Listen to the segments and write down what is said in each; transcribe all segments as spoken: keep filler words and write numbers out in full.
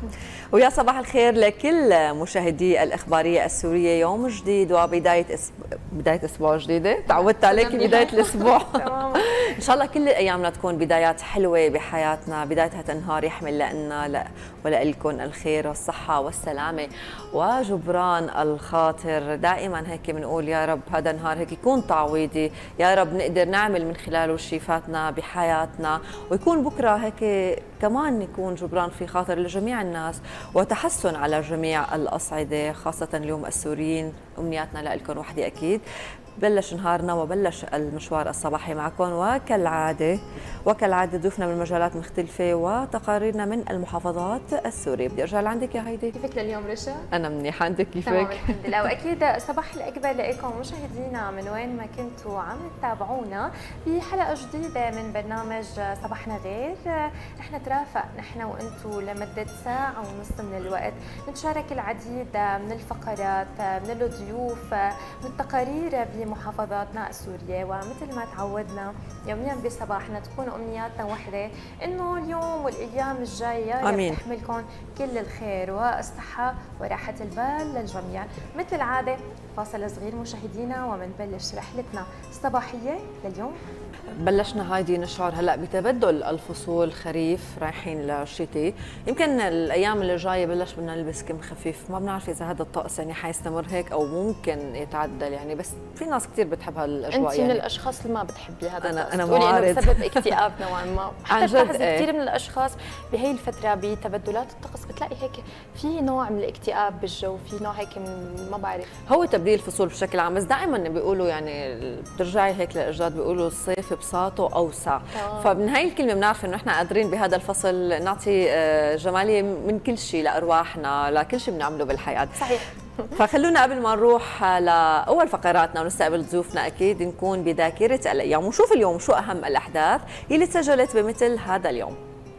ويا صباح الخير لكل مشاهدي الإخبارية السورية. يوم جديد وبداية أسب... بداية أسبوع جديدة. تعودت عليك بداية الأسبوع. إن شاء الله كل أيامنا تكون بدايات حلوة بحياتنا، بداية هذا النهار يحمل لنا لا ولكم الخير والصحة والسلامة وجبران الخاطر. دائما هيك بنقول يا رب هذا النهار هيك يكون تعويضي، يا رب نقدر نعمل من خلاله شفاتنا بحياتنا، ويكون بكرة هيك كمان يكون جبران في خاطر لجميع الناس وتحسن على جميع الأصعدة، خاصة اليوم السوريين. أمنياتنا لكم وحدة أكيد. بلش نهارنا وبلش المشوار الصباحي معكم، وكالعادة وكالعادة ضيوفنا من مجالات مختلفة وتقاريرنا من المحافظات السورية. بدي أرجع لعندك يا هيدي. كيفك لليوم رشا؟ أنا منيحة، أنت كيفك؟ تمام الحمد لله. وأكيد صباح الأكبر لكم مشاهدينا من وين ما كنتوا عم تتابعونا بحلقة جديدة من برنامج صباحنا غير. نحن ترافق نحن وأنتوا لمدة ساعة ونص من الوقت نتشارك العديد من الفقرات، من الضيوف، من التقارير محافظاتنا السورية. ومثل ما تعودنا يوميا بصباحنا تكون أمنياتنا وحدة، إنه اليوم والأيام الجاية تحملكم كل الخير والصحة وراحة البال للجميع. مثل العادة فاصل صغير مشاهدينا ومنبلش رحلتنا الصباحية لليوم. بلشنا هايدي نشعر هلا بتبدل الفصول، خريف رايحين للشتاء. يمكن الايام اللي جايه بلش بدنا نلبس كم خفيف، ما بنعرف اذا هذا الطقس يعني حيستمر هيك او ممكن يتعدل يعني، بس في ناس كثير بتحب هالاجواء. انت يعني من الاشخاص اللي ما بتحبي هذا انا الطقس، انا بتقولي معارض انه بسبب اكتئاب نوعا ما. عن حتى جد كثير من الاشخاص بهي الفتره بتبدلات الطقس بتلاقي هيك في نوع من الاكتئاب بالجو، في نوع هيك من ما بعرف، هو تبديل الفصول بشكل عام. بس دائما بيقولوا يعني بترجعي هيك للاجداد بيقولوا الصيف بساطه اوسع. آه. فمن هاي الكلمه بنعرف انه احنا قادرين بهذا الفصل نعطي جماليه من كل شيء لارواحنا، لكل شيء بنعمله بالحياه. صحيح. فخلونا قبل ما نروح لاول فقراتنا ونستقبل ضيوفنا اكيد نكون بذاكره الايام ونشوف اليوم شو اهم الاحداث اللي تسجلت بمثل هذا اليوم.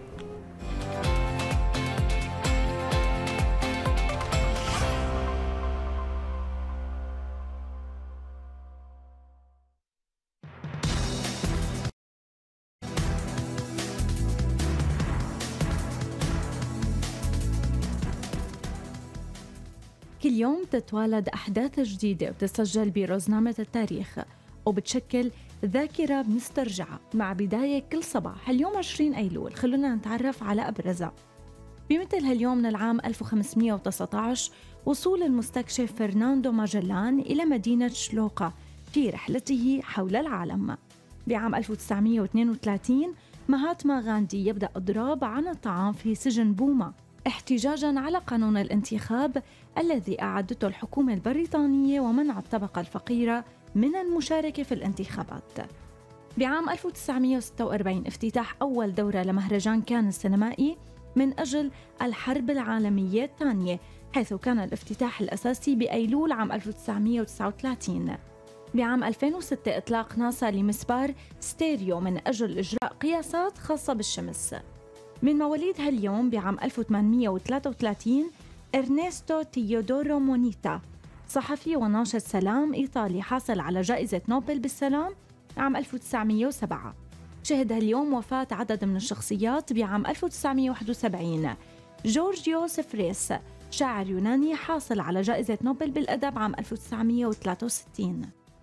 كل يوم تتوالد أحداث جديدة وتسجل برزنامة التاريخ وبتشكل ذاكرة بنسترجعها مع بداية كل صباح. اليوم عشرين أيلول، خلونا نتعرف على أبرزها. بمثل هاليوم من العام ألف وخمسمئة وتسعة عشر وصول المستكشف فرناندو ماجلان إلى مدينة شلوقة في رحلته حول العالم. بعام ألف وتسعمئة واثنين وثلاثين مهاتما غاندي يبدأ إضراب عن الطعام في سجن بوما احتجاجاً على قانون الانتخاب الذي أعدته الحكومة البريطانية ومنع الطبقة الفقيرة من المشاركة في الانتخابات. بعام ألف وتسعمئة وستة وأربعين افتتاح أول دورة لمهرجان كان السينمائي من أجل الحرب العالمية الثانية، حيث كان الافتتاح الأساسي بأيلول عام ألف وتسعمئة وتسعة وثلاثين. بعام ألفين وستة إطلاق ناسا لمسبار ستيريو من أجل إجراء قياسات خاصة بالشمس. من مواليد هاليوم بعام ألف وثمانمئة وثلاثة وثلاثين إرنستو تيودورو مونيتا، صحفي وناشط سلام إيطالي حاصل على جائزة نوبل بالسلام عام ألف وتسعمئة وسبعة. شهد هاليوم وفاة عدد من الشخصيات. بعام ألف وتسعمئة وواحد وسبعين جورجيو سفريس، شاعر يوناني حاصل على جائزة نوبل بالأدب عام ألف وتسعمئة وثلاثة وستين.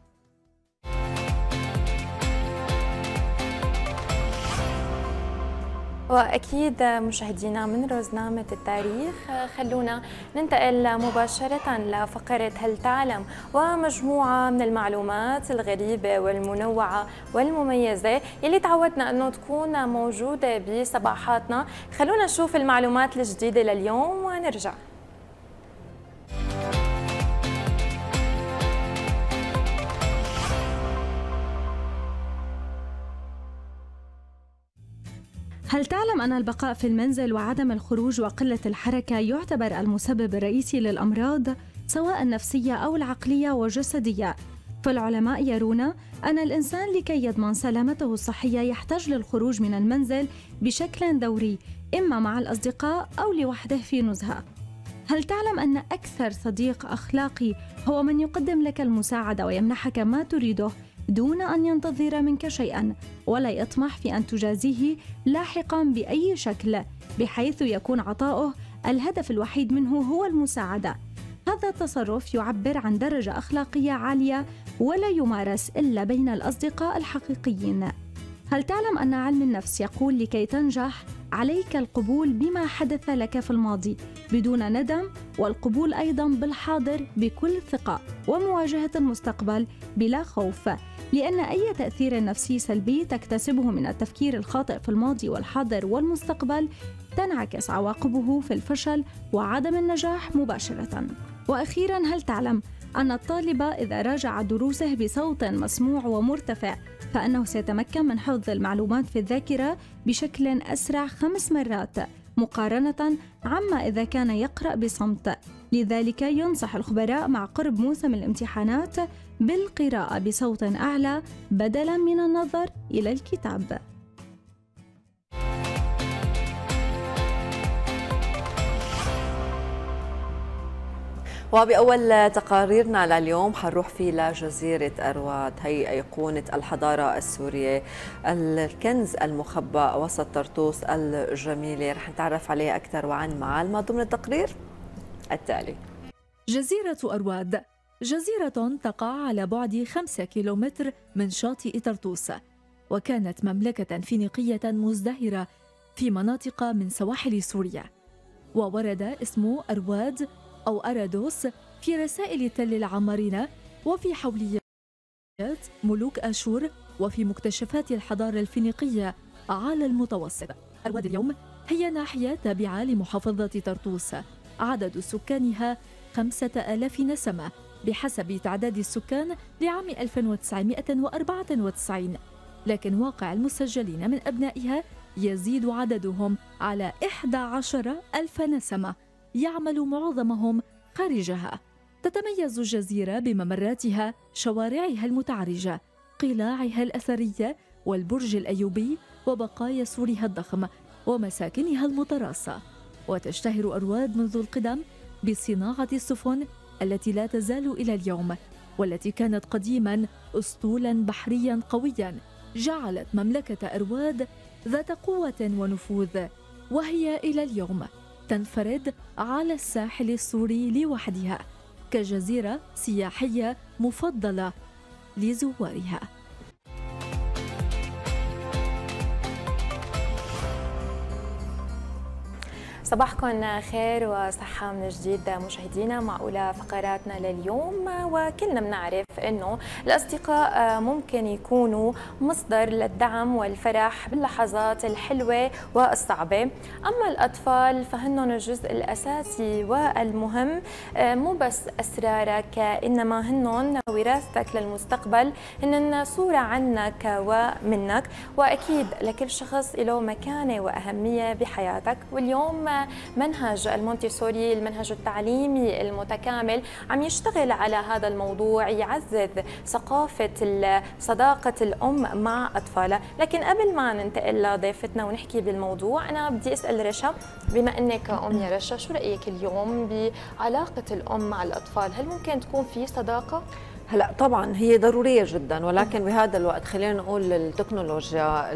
وأكيد مشاهدينا من روزنامة التاريخ خلونا ننتقل مباشرة لفقرة هل تعلم، ومجموعة من المعلومات الغريبة والمنوعة والمميزة اللي تعودنا أنه تكون موجودة بصباحاتنا. خلونا نشوف المعلومات الجديدة لليوم ونرجع. هل تعلم أن البقاء في المنزل وعدم الخروج وقلة الحركة يعتبر المسبب الرئيسي للأمراض سواء النفسية أو العقلية والجسدية؟ فالعلماء يرون أن الإنسان لكي يضمن سلامته الصحية يحتاج للخروج من المنزل بشكل دوري، إما مع الأصدقاء أو لوحده في نزهة. هل تعلم أن أكثر صديق أخلاقي هو من يقدم لك المساعدة ويمنحك ما تريده دون أن ينتظر منك شيئاً ولا يطمح في أن تجازيه لاحقاً بأي شكل، بحيث يكون عطاؤه الهدف الوحيد منه هو المساعدة. هذا التصرف يعبر عن درجة أخلاقية عالية ولا يمارس إلا بين الأصدقاء الحقيقيين. هل تعلم أن علم النفس يقول لكي تنجح عليك القبول بما حدث لك في الماضي بدون ندم، والقبول أيضاً بالحاضر بكل ثقة، ومواجهة المستقبل بلا خوف، لأن أي تأثير نفسي سلبي تكتسبه من التفكير الخاطئ في الماضي والحاضر والمستقبل تنعكس عواقبه في الفشل وعدم النجاح مباشرة. وأخيراً، هل تعلم أن الطالب إذا راجع دروسه بصوت مسموع ومرتفع فإنه سيتمكن من حفظ المعلومات في الذاكرة بشكل أسرع خمس مرات مقارنة عما إذا كان يقرأ بصمت؟ لذلك ينصح الخبراء مع قرب موسم الامتحانات بالقراءة بصوت أعلى بدلاً من النظر إلى الكتاب. وبأول تقاريرنا لليوم حنروح فيه لجزيرة أرواد، هي أيقونة الحضارة السورية، الكنز المخبى وسط طرطوس الجميلة. رح نتعرف عليها أكثر وعن معالمها ضمن التقرير التالي. جزيرة أرواد جزيرة تقع على بعد خمسة كيلومتر من شاطئ طرطوس، وكانت مملكة فينيقية مزدهرة في مناطق من سواحل سوريا. وورد اسم أرواد أو أرادوس في رسائل تل العمارنة وفي حوليات ملوك آشور وفي مكتشفات الحضارة الفينيقية على المتوسط. أرواد اليوم هي ناحية تابعة لمحافظة طرطوس، عدد سكانها خمسة آلاف نسمة بحسب تعداد السكان لعام ألف وتسعمائة وأربعة وتسعين، لكن واقع المسجلين من أبنائها يزيد عددهم على إحدى عشر ألف نسمة، يعمل معظمهم خارجها. تتميز الجزيرة بممراتها، شوارعها المتعرجة، قلاعها الأثرية والبرج الأيوبي وبقايا سورها الضخم ومساكنها المتراصة. وتشتهر أرواد منذ القدم بصناعة السفن التي لا تزال إلى اليوم، والتي كانت قديما أسطولا بحريا قويا جعلت مملكة أرواد ذات قوة ونفوذ، وهي إلى اليوم تنفرد على الساحل السوري لوحدها كجزيرة سياحية مفضلة لزوارها. صباحكم خير وصحة من جديد مشاهدينا. مع أولى فقراتنا لليوم، وكلنا بنعرف أنه الأصدقاء ممكن يكونوا مصدر للدعم والفرح باللحظات الحلوة والصعبة، أما الأطفال فهنن الجزء الأساسي والمهم، مو بس أسرارك إنما هنن وراثتك للمستقبل، هنن صورة عنك ومنك، وأكيد لكل شخص له مكانة وأهمية بحياتك. واليوم منهج المونتيسوري، المنهج التعليمي المتكامل، عم يشتغل على هذا الموضوع، يعزز ثقافة صداقة الأم مع أطفالها. لكن قبل ما ننتقل لضيفتنا ونحكي بالموضوع، أنا بدي أسأل رشا، بما أنك أم يا رشا، شو رأيك اليوم بعلاقة الأم مع الأطفال؟ هل ممكن تكون في صداقة؟ هلا طبعا هي ضرورية جدا، ولكن بهذا الوقت خلينا نقول التكنولوجيا،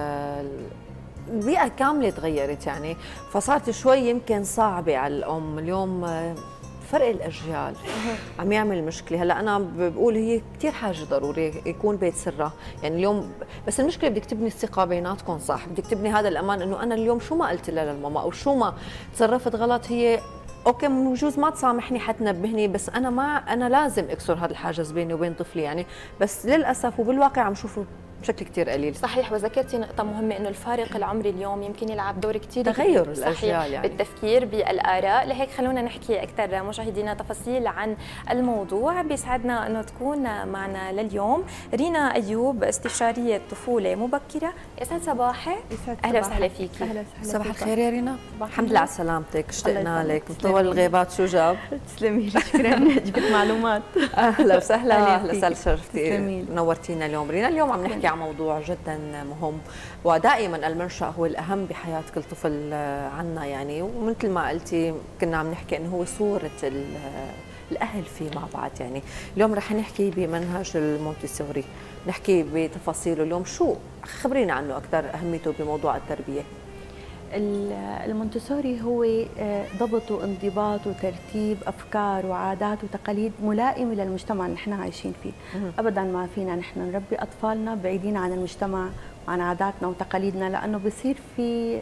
البيئة كاملة تغيرت يعني، فصارت شوي يمكن صعبة على الأم. اليوم فرق الأجيال عم يعمل مشكلة. هلا أنا بقول هي كثير حاجة ضروري يكون بيت سرها، يعني اليوم بس المشكلة بدك تبني الثقة بيناتكم صح، بدك تبني هذا الأمان إنه أنا اليوم شو ما قلت لها للماما أو شو ما تصرفت غلط، هي اوكي بجوز ما تسامحني حتنبهني، بس انا ما انا لازم اكسر هذا الحاجز بيني وبين طفلي يعني. بس للاسف وبالواقع عم شوفه بشكل كثير قليل. صحيح، وذكرتي نقطة مهمة انه الفارق العمري اليوم يمكن يلعب دور كثير تغير الاجيال يعني بالتفكير بالآراء. لهيك خلونا نحكي أكثر مشاهدينا تفاصيل عن الموضوع. بيسعدنا انه تكون معنا لليوم رينا أيوب، استشارية طفولة مبكرة. يسعد صباحك. اهلا وسهلا فيكي. اهلا وسهلا. صباح الخير يا رينا. الحمد لله على سلامتك، اشتقنا لك. طول الغيبات شو جاب؟ تسلمي لي، شكرا جبت معلومات. اهلا وسهلا. اهلا وسهلا، شرفتي نورتينا اليوم رينا. اليوم عم نحكي عن موضوع جدا مهم، ودائما المنشأ هو الأهم بحياة كل طفل عنا يعني، ومثل ما قلتي كنا عم نحكي انه هو صورة الأهل فيه مع بعض يعني. اليوم رح نحكي بمنهج المونتيسوري، نحكي بتفاصيله اليوم. شو خبرينا عنه أكثر، أهميته بموضوع التربية؟ المونتسوري هو ضبط وانضباط وترتيب افكار وعادات وتقاليد ملائمه للمجتمع اللي نحن عايشين فيه. ابدا ما فينا نحن نربي اطفالنا بعيدين عن المجتمع وعن عاداتنا وتقاليدنا، لانه بصير في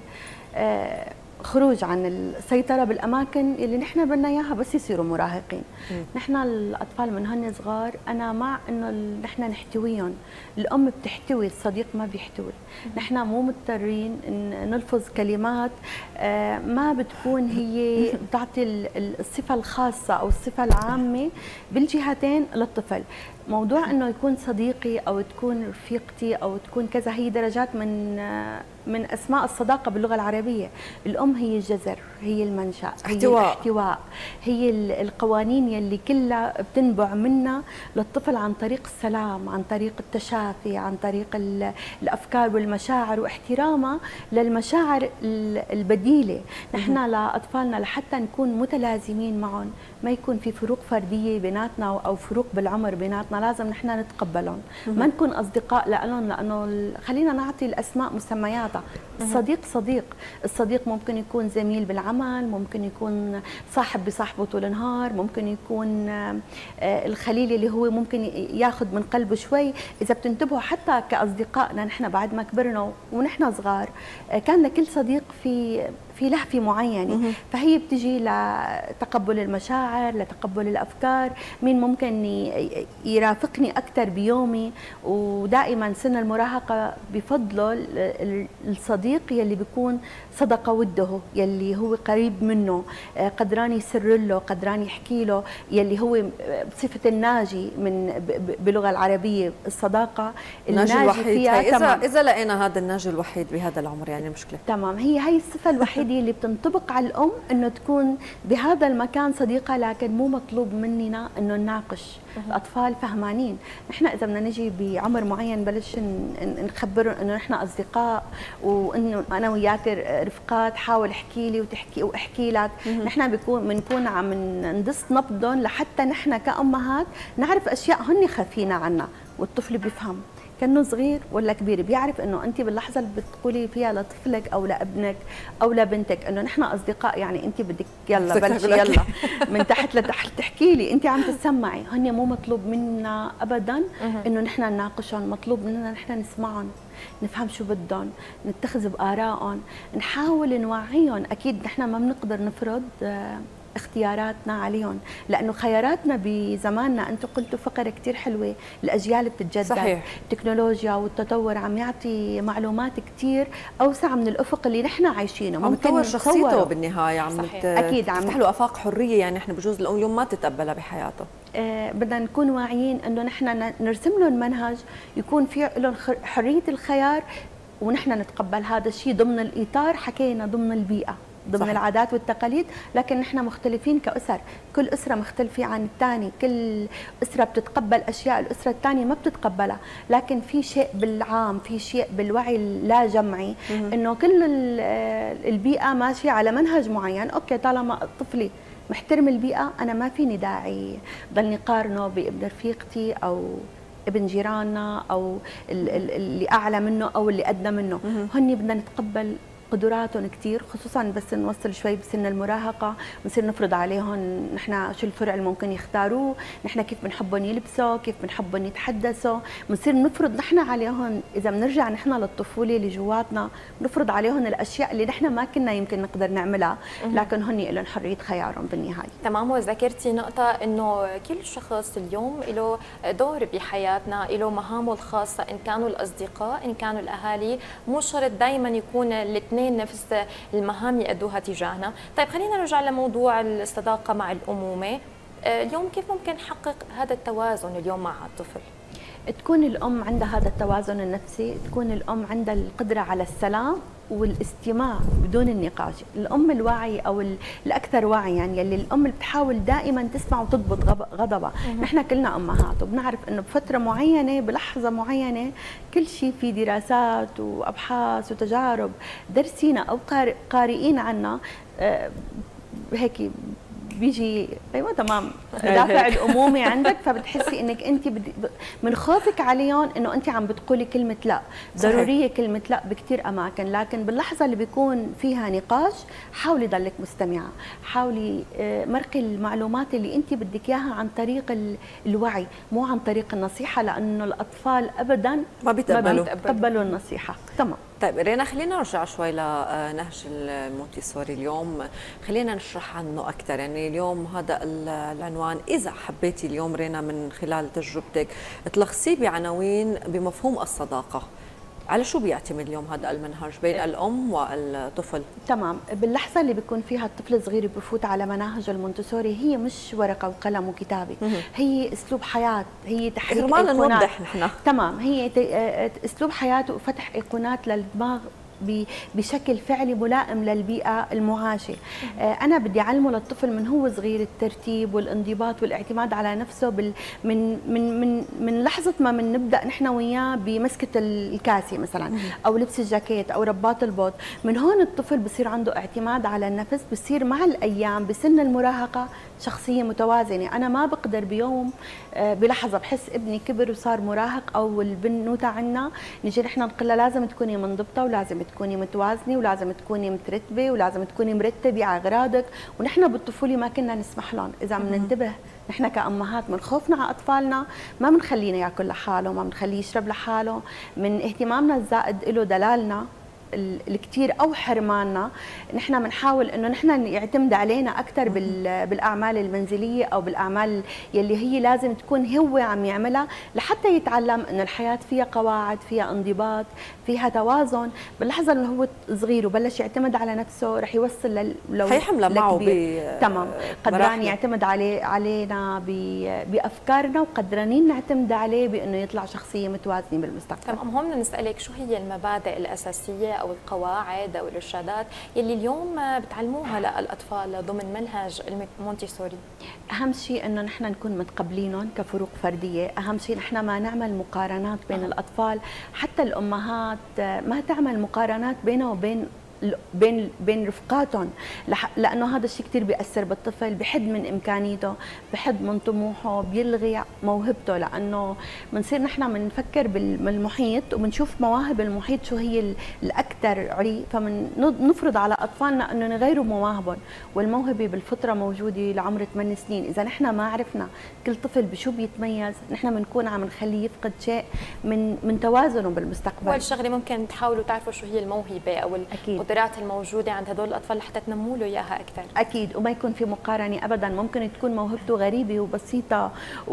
خروج عن السيطره بالاماكن اللي نحن بدنا اياها بس يصيروا مراهقين. نحن الاطفال من هن صغار انا مع انه نحن نحتويهم، الام بتحتوي، الصديق ما بيحتوي. نحن مو مضطرين ان نلفظ كلمات ما بتكون هي بتعطي الصفه الخاصه او الصفه العامه بالجهتين للطفل. موضوع انه يكون صديقي او تكون رفيقتي او تكون كذا هي درجات من من اسماء الصداقه باللغه العربيه. الام هي الجذر، هي المنشا، هي احتواء. الاحتواء، هي القوانين يلي كلها بتنبع منا للطفل عن طريق السلام، عن طريق التشافي، عن طريق الافكار والمشاعر واحترامها للمشاعر البديله. نحن لاطفالنا لحتى نكون متلازمين معهم، ما يكون في فروق فرديه بيناتنا او فروق بالعمر بيناتنا، لازم نحن نتقبلهم، ما نكون اصدقاء لهم، لانه خلينا نعطي الاسماء مسمياتها. الصديق صديق، الصديق ممكن يكون زميل بالعمل، ممكن يكون صاحب بصاحبه طول النهار، ممكن يكون الخليل اللي هو ممكن ياخذ من قلبه شوي. اذا بتنتبهوا حتى كاصدقائنا نحن بعد ما كبرنا ونحن صغار كان لكل صديق في في لهفه معينه، فهي بتجي لتقبل المشاعر، لتقبل الافكار، مين ممكن يرافقني اكثر بيومي. ودائما سن المراهقه بفضله الصديق يلي بيكون صدق وده، يلي هو قريب منه، قدران يسر له، قدران يحكي له، يلي هو بصفه الناجي من باللغه العربيه. الصداقه الناجي فيها اذا تمام. اذا لقينا هذا الناجي الوحيد بهذا العمر يعني مشكله. تمام، هي هي الصفه الوحيده اللي بتنطبق على الام انه تكون بهذا المكان صديقه، لكن مو مطلوب مننا انه نناقش. الاطفال فهمانين، نحن اذا بدنا نجي بعمر معين بلش نخبرهم انه نحن اصدقاء وانه انا وياك رفقات، حاول احكي لي وتحكي واحكي لك. نحن بنكون بنكون عم ندس نبضهم لحتى نحن كامهات نعرف اشياء هن خافين عنا، والطفل بيفهم كأنه صغير ولا كبير، بيعرف انه انت باللحظه اللي بتقولي فيها لطفلك او لابنك او لبنتك انه نحن اصدقاء، يعني انت بدك يلا بلشي يلا من تحت لتحت تحكي لي، انت عم تسمعي. هن مو مطلوب منا ابدا انه نحن نناقشهم، مطلوب مننا نحن نسمعهم، نفهم شو بدهم، نتخذ بآرائهم، نحاول نوعيهم. اكيد نحن ما بنقدر نفرض اختياراتنا عليهم، لانه خياراتنا بزماننا انتم قلتوا فقره كثير حلوه، الاجيال بتتجدد. صحيح. التكنولوجيا والتطور عم يعطي معلومات كثير اوسع من الافق اللي نحن عايشينه، عم تطور شخصيته بالنهايه، عم اكيد عم تفتح له افاق حريه يعني احنا بجوز اليوم ما تتقبلها بحياته. آه بدنا نكون واعيين انه نحن نرسم لهم منهج يكون فيه لهم حريه الخيار، ونحن نتقبل هذا الشيء ضمن الاطار، حكينا ضمن البيئه، ضمن صحيح. العادات والتقاليد، لكن نحن مختلفين كأسر، كل أسرة مختلفة عن الثاني، كل أسرة بتتقبل أشياء الأسرة الثانية ما بتتقبلها، لكن في شيء بالعام، في شيء بالوعي اللا جمعي إنه كل البيئة ماشية على منهج معين. أوكي، طالما طفلي محترم البيئة أنا ما فيني داعي ضلني قارنه بابن رفيقتي أو ابن جيراننا أو اللي أعلى منه أو اللي أدنى منه. هني بدنا نتقبل قدراتهم كثير، خصوصا بس نوصل شوي بسن المراهقه، بنصير نفرض عليهم نحن شو الفرع اللي ممكن يختاروه، نحن كيف بنحبهم يلبسوا، كيف بنحبهم يتحدثوا، بنصير نفرض نحن عليهم. اذا بنرجع نحن للطفوله اللي جواتنا بنفرض عليهم الاشياء اللي نحن ما كنا يمكن نقدر نعملها، لكن هن لهم حريه خيارهم بالنهايه. تمام، وذكرتي نقطه انه كل شخص اليوم له دور بحياتنا، له مهامه الخاصه، ان كانوا الاصدقاء ان كانوا الاهالي، مو شرط دائما يكون الاثنين نفس المهام يأدوها تجاهنا. طيب خلينا نرجع لموضوع الصداقة مع الأمومة. اليوم كيف ممكن نحقق هذا التوازن اليوم مع الطفل؟ تكون الأم عندها هذا التوازن النفسي، تكون الأم عندها القدرة على السلام والاستماع بدون النقاش. الأم الواعية أو الأكثر وعي، يعني اللي الأم اللي بتحاول دائما تسمع وتضبط غضبها. نحن كلنا أمهات وبنعرف إنه بفترة معينة بلحظة معينة كل شيء في دراسات وأبحاث وتجارب درسينا أو قارئين عنا هيك بيجي ايوه تمام دافع الامومه عندك، فبتحسي انك انت من خوفك عليهم انه انت عم بتقولي كلمه لا. ضروريه كلمه لا بكثير اماكن، لكن باللحظه اللي بيكون فيها نقاش حاولي ضلك مستمعه، حاولي مرقي المعلومات اللي انت بدك اياها عن طريق الوعي مو عن طريق النصيحه، لانه الاطفال ابدا ما بيتقبلوا ما بيتقبلوا النصيحه. تمام. طيب رينا، خلينا نرجع شوي لنهج المونتيسوري اليوم، خلينا نشرح عنه أكثر. يعني اليوم هذا العنوان، إذا حبيتي اليوم رينا من خلال تجربتك تلخصيه بعناوين بمفهوم الصداقة، على شو بيعتمد اليوم هذا المنهج بين الأم والطفل؟ تمام. باللحظة اللي بيكون فيها الطفل صغير بفوت على مناهج المونتسوري، هي مش ورقة وقلم وكتابة، هي أسلوب حياة، هي تحريك أيقونات. نوضح نحن. تمام، هي أسلوب حياة وفتح أيقونات للدماغ بشكل فعلي ملائم للبيئة المعاشة. أنا بدي أعلمه للطفل من هو صغير الترتيب والانضباط والاعتماد على نفسه بال من من من من لحظة ما من نبدأ نحن وياه بمسكة الكاسة مثلا أو لبس الجاكيت أو رباط البوت. من هون الطفل بصير عنده اعتماد على النفس، بصير مع الأيام بسن المراهقة شخصية متوازنة. أنا ما بقدر بيوم بلحظة بحس ابني كبر وصار مراهق أو البنوتة عنا نجي نحن نقول لها لازم تكوني منضبطة ولازم تكوني متوازنة ولازم تكوني مترتبة ولازم تكوني مرتبة على أغراضك. ونحن بالطفولة ما كنا نسمح لهم. إذا بننتبه نحن كأمهات من خوفنا على أطفالنا ما بنخلينا ياكل لحاله، ما بنخليه يشرب لحاله، من اهتمامنا الزائد له دلالنا الكثير او حرماننا، نحن بنحاول انه نحن يعتمد علينا اكثر بالاعمال المنزليه او بالاعمال يلي هي لازم تكون هو عم يعملها لحتى يتعلم انه الحياه فيها قواعد، فيها انضباط، فيها توازن. باللحظه اللي هو صغير وبلش يعتمد على نفسه رح يوصل لل لو حيحمل معه ب تمام. قدران يعتمد عليه علينا بافكارنا، وقدرانين نعتمد عليه بانه يطلع شخصيه متوازنه بالمستقبل. تمام. هون بدنا نسالك شو هي المبادئ الاساسيه او القواعد او الارشادات يلي اليوم بتعلموها للاطفال ضمن منهج المونتيسوري؟ اهم شيء انه نحن نكون متقبلينهم كفروق فرديه، اهم شيء نحن ما نعمل مقارنات بين أه. الاطفال، حتى الامهات ما تعمل مقارنات بينه وبين بين بين رفقاتهم، لانه هذا الشيء كثير بياثر بالطفل، بحد من امكانياته، بحد من طموحه، بيلغي موهبته، لانه بنصير نحن بنفكر بالمحيط وبنشوف مواهب المحيط شو هي الاكثر علي، فبنفرض على اطفالنا انه نغيروا مواهبهم، والموهبه بالفطره موجوده لعمر ثمان سنين. اذا نحن ما عرفنا كل طفل بشو بيتميز، نحن بنكون عم نخليه يفقد شيء من من توازنه بالمستقبل. اول شغله ممكن تحاولوا تعرفوا شو هي الموهبه او أكيد. القدرات الموجوده عند هدول الاطفال لحتى تنموا له اياها اكثر. اكيد، وما يكون في مقارنه ابدا. ممكن تكون موهبته غريبه وبسيطه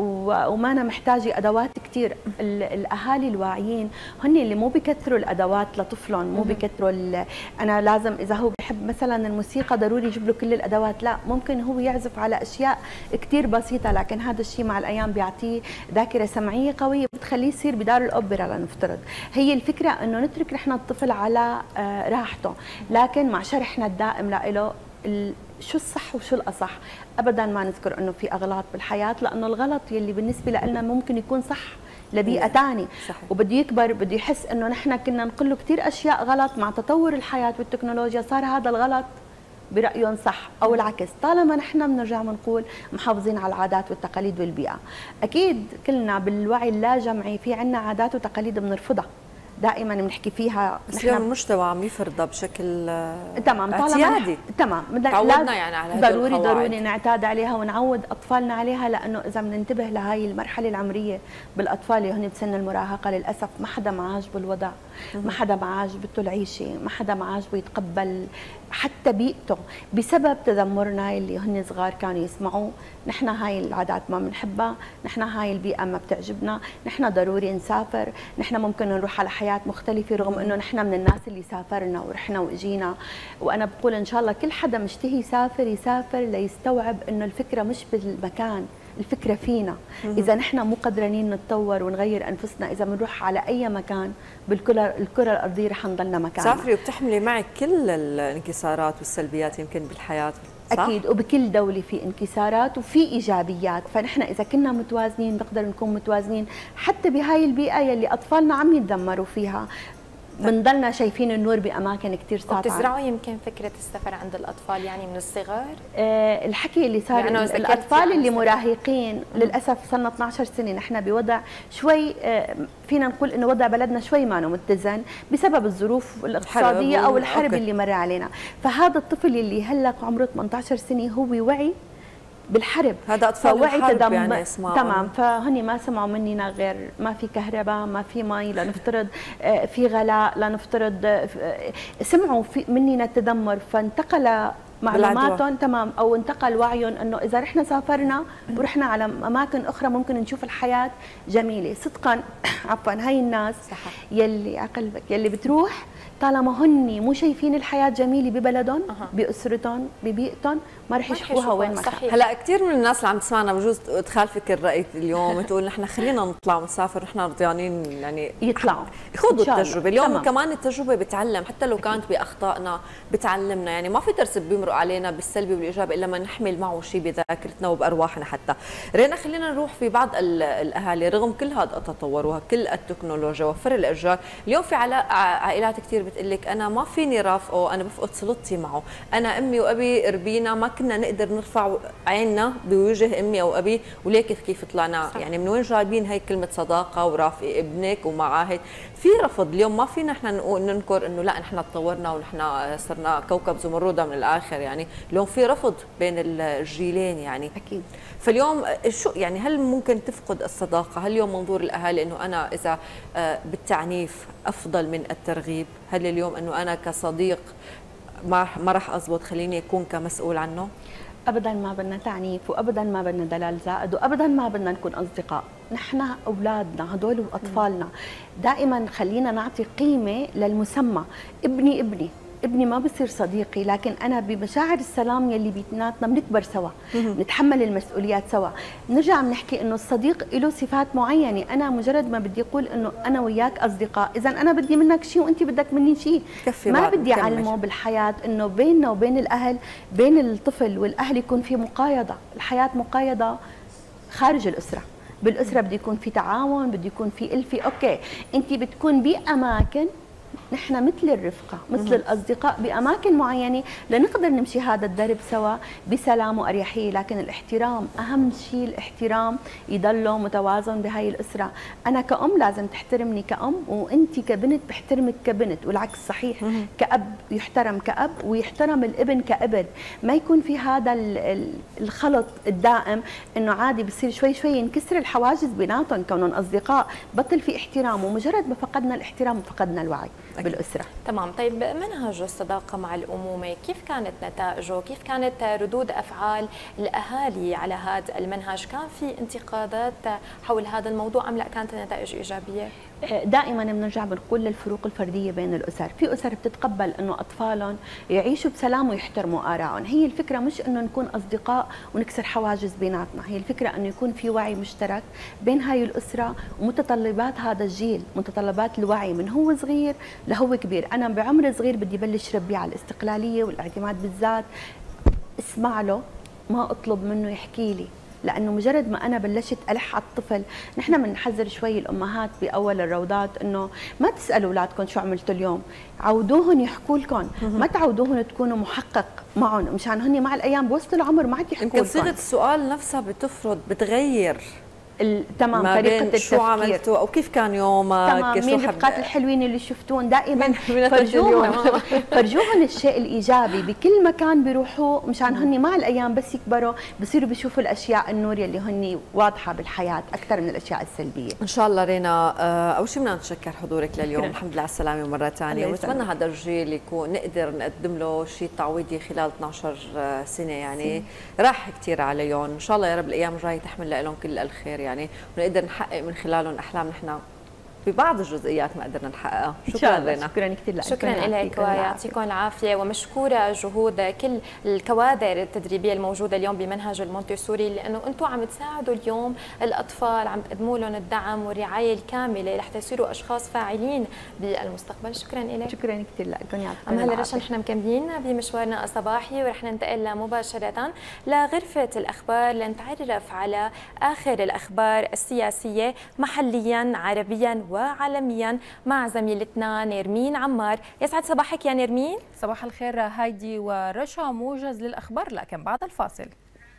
وما أنا محتاجه ادوات كثير. الاهالي الواعيين هن اللي مو بكثروا الادوات لطفلهم، مو بكثروا انا لازم اذا هو بحب مثلا الموسيقى ضروري يجيب له كل الادوات، لا، ممكن هو يعزف على اشياء كثير بسيطه، لكن هذا الشيء مع الايام بيعطيه ذاكره سمعيه قويه بتخليه يصير بدار الاوبرا لنفترض. هي الفكره انه نترك نحن الطفل على راحته، لكن مع شرحنا الدائم له شو الصح وشو الاصح. ابدا ما نذكر انه في اغلاط بالحياه، لانه الغلط يلي بالنسبه لنا ممكن يكون صح لبيئه ثانيه، وبده يكبر بده يحس انه نحن كنا نقول له كثير اشياء غلط. مع تطور الحياه والتكنولوجيا صار هذا الغلط برايهم صح، او العكس، طالما نحن بنرجع بنقول محافظين على العادات والتقاليد والبيئه. اكيد كلنا بالوعي اللاجمعي في عنا عادات وتقاليد بنرفضها دائما بنحكي فيها، بس اليوم المجتمع عم يفرضها بشكل تمام اعتيادي. تمام، تعودنا يعني على ضروري ضروري نعتاد عليها ونعود اطفالنا عليها، لانه اذا بننتبه لهي المرحله العمريه بالاطفال اللي هن بسن المراهقه للاسف ما حدا ما عاجبه الوضع، ما حدا ما عاجبته العيشه، ما حدا ما عاجبه يتقبل حتى بيئته بسبب تذمرنا اللي هن صغار كانوا يسمعوه. نحن هاي العادات ما بنحبها، نحن هاي البيئه ما بتعجبنا، نحن ضروري نسافر، نحن ممكن نروح على حياه مختلفه، رغم انه نحن من الناس اللي سافرنا ورحنا واجينا. وانا بقول ان شاء الله كل حدا مشتهي يسافر يسافر ليستوعب انه الفكره مش بالمكان، الفكره فينا. اذا نحن مو قدرانين نتطور ونغير انفسنا، اذا بنروح على اي مكان بالكره الكره الارضيه رح نضلنا مكاننا. سافري وبتحملي معك كل الانكسارات والسلبيات يمكن بالحياه، صح؟ اكيد، وبكل دوله في انكسارات وفي ايجابيات، فنحن اذا كنا متوازنين بنقدر نكون متوازنين حتى بهاي البيئه يلي اطفالنا عم يتدمروا فيها. بنضلنا شايفين النور باماكن كثير ساطعه. بتزرعوا يمكن فكره السفر عند الاطفال يعني من الصغر؟ آه الحكي اللي صار يعني الاطفال اللي مراهقين للاسف صرنا اثنعش سنه نحن بوضع شوي آه فينا نقول انه وضع بلدنا شوي ما متزن بسبب الظروف الاقتصاديه او الحرب أوكي. اللي مر علينا، فهذا الطفل اللي هلا عمره ثمانية عشر سنه هو وعي بالحرب، هذا اطفال الحرب تدم... يعني اسمعوا تمام، فهني ما سمعوا مننا غير ما في كهرباء، ما في مي، لنفترض في غلاء، لنفترض سمعوا في مننا التدمر، فانتقل معلوماتهم تمام او انتقل وعيهم انه اذا رحنا سافرنا ورحنا على اماكن اخرى ممكن نشوف الحياه جميله. صدقا عفوا هاي الناس صح. يلي عقلبك يلي بتروح طالما هن مو شايفين الحياه جميله ببلدهم أه. باسرتهم ببيئتهم ما رح يشوفوها وين ما كان. هلا كثير من الناس اللي عم تسمعنا بجوز تخالفك الراي اليوم تقول نحن خلينا نطلع ونسافر نحن رضيانين يعني يطلعوا يخوضوا التجربه اليوم تمام. كمان التجربه بتعلم حتى لو كانت باخطائنا بتعلمنا، يعني ما في درس بيمرق علينا بالسلبي والايجابي الا ما نحمل معه شيء بذاكرتنا وبارواحنا. حتى رينا خلينا نروح في بعض الاهالي رغم كل هذا التطور وكل التكنولوجيا وفر الاجيال، اليوم في عائلات كثير بتقول لك انا ما فيني رافقه، انا بفقد صلتي معه، انا امي وابي ربينا ما كنا نقدر نرفع عيننا بوجه امي او ابي وليك كيف طلعنا صح. يعني من وين جايبين هي كلمه صداقه ورافقي ابنك ومعاهد؟ في رفض اليوم، ما فينا نحن نقول ننكر انه لا نحن تطورنا ونحن صرنا كوكب زمرده من الاخر، يعني اليوم في رفض بين الجيلين يعني اكيد. فاليوم شو يعني هل ممكن تفقد الصداقه؟ هل اليوم منظور الاهالي انه انا اذا بالتعنيف افضل من الترغيب؟ هل اليوم انه انا كصديق ما ما راح اضبط خليني اكون كمسؤول عنه؟ ابدا ما بدنا تعنيف وابدا ما بدنا دلال زائد وابدا ما بدنا نكون اصدقاء، نحن اولادنا هدول واطفالنا دائما خلينا نعطي قيمه للمسمى. ابني ابني ابني ما بصير صديقي، لكن انا بمشاعر السلام يلي بيناتنا بنكبر سوا، نتحمل المسؤوليات سوا، نرجع بنحكي انه الصديق له صفات معينه، انا مجرد ما بدي اقول انه انا وياك اصدقاء، اذا انا بدي منك شيء وانت بدك مني شيء، ما بدي اعلمه بالحياه انه بيننا وبين الاهل، بين الطفل والاهل يكون في مقايضه، الحياه مقايضه خارج الاسره، بالاسره بده يكون في تعاون، بده يكون في الفه، اوكي، انت بتكون باماكن نحن مثل الرفقة مثل الأصدقاء بأماكن معينة لنقدر نمشي هذا الدرب سوا بسلام وأريحية، لكن الاحترام أهم شيء، الاحترام يضله متوازن بهاي الأسرة. أنا كأم لازم تحترمني كأم، وأنت كبنت بحترمك كبنت، والعكس صحيح، كأب يحترم كأب ويحترم الابن كابن، ما يكون في هذا الخلط الدائم إنه عادي بصير شوي شوي ينكسر الحواجز بيناتهم كونهم أصدقاء، بطل في احترام، ومجرد ما فقدنا الاحترام فقدنا الوعي بالأسرة. تمام. طيب منهج الصداقة مع الأمومة كيف كانت نتائجه؟ كيف كانت ردود أفعال الأهالي على هذا المنهج؟ كان في انتقادات حول هذا الموضوع أم لا كانت النتائج إيجابية؟ دائما بنرجع بنقول للفروق الفرديه بين الاسر، في اسر بتتقبل انه اطفالهم يعيشوا بسلام ويحترموا ارائهم، هي الفكره مش انه نكون اصدقاء ونكسر حواجز بيناتنا، هي الفكره انه يكون في وعي مشترك بين هاي الاسره ومتطلبات هذا الجيل، متطلبات الوعي من هو صغير لهو كبير. انا بعمر صغير بدي بلش ربي على الاستقلاليه والاعتماد بالذات، اسمع له ما اطلب منه يحكي لي، لانه مجرد ما انا بلشت الح على الطفل، نحن بنحذر شوي الامهات باول الروضات انه ما تسالوا اولادكم شو عملتوا اليوم، عودوهم يحكوا لكم، ما تعودوهم تكونوا محقق معهم، مشان هن مع الايام بوصلوا العمر ما عاد يحكوا لكم. يمكن صيغه السؤال نفسها بتفرض بتغير تمام طريقه التفكير، شو عملتوا او كيف كان يومك، تمام مين الرفقات الحلوين اللي شفتون، دائما فرجوهم فرجوهم الشيء الايجابي بكل مكان بيروحوا، مشان هن مع الايام بس يكبروا بصيروا بيشوفوا الاشياء النور اللي هن واضحه بالحياه اكثر من الاشياء السلبيه. ان شاء الله رينا، اول شيء بدنا نتشكر حضورك لليوم، الحمد لله على السلامه مره ثانيه، ونتمنى هذا الجيل يكون نقدر نقدم له شيء تعويضي خلال اثنعش سنه، يعني راح كثير عليهم، ان شاء الله يا رب الايام الجايه تحمل لهم كل الخير يعني، ونقدر نحقق من خلالهم احلام نحن ببعض الجزئيات ما قدرنا نحققها. شكرا لنا. شكرا كثير لك. شكرا لك ويعطيكم العافيه، ومشكوره جهود كل الكوادر التدريبيه الموجوده اليوم بمنهج المونتيسوري، لانه انتم عم تساعدوا اليوم الاطفال، عم تقدموا لهم الدعم والرعايه الكامله لحتى يصيروا اشخاص فاعلين بالمستقبل. شكرا لك. شكرا كثير لك. اما هلا رشا نحن مكملين بمشوارنا الصباحي، ورح ننتقل مباشره لغرفه الاخبار لنتعرف على اخر الاخبار السياسيه محليا عربيا وعالميا مع زميلتنا نيرمين عمار. يسعد صباحك يا نيرمين. صباح الخير هايدي ورشا. موجز للأخبار لكن بعد الفاصل.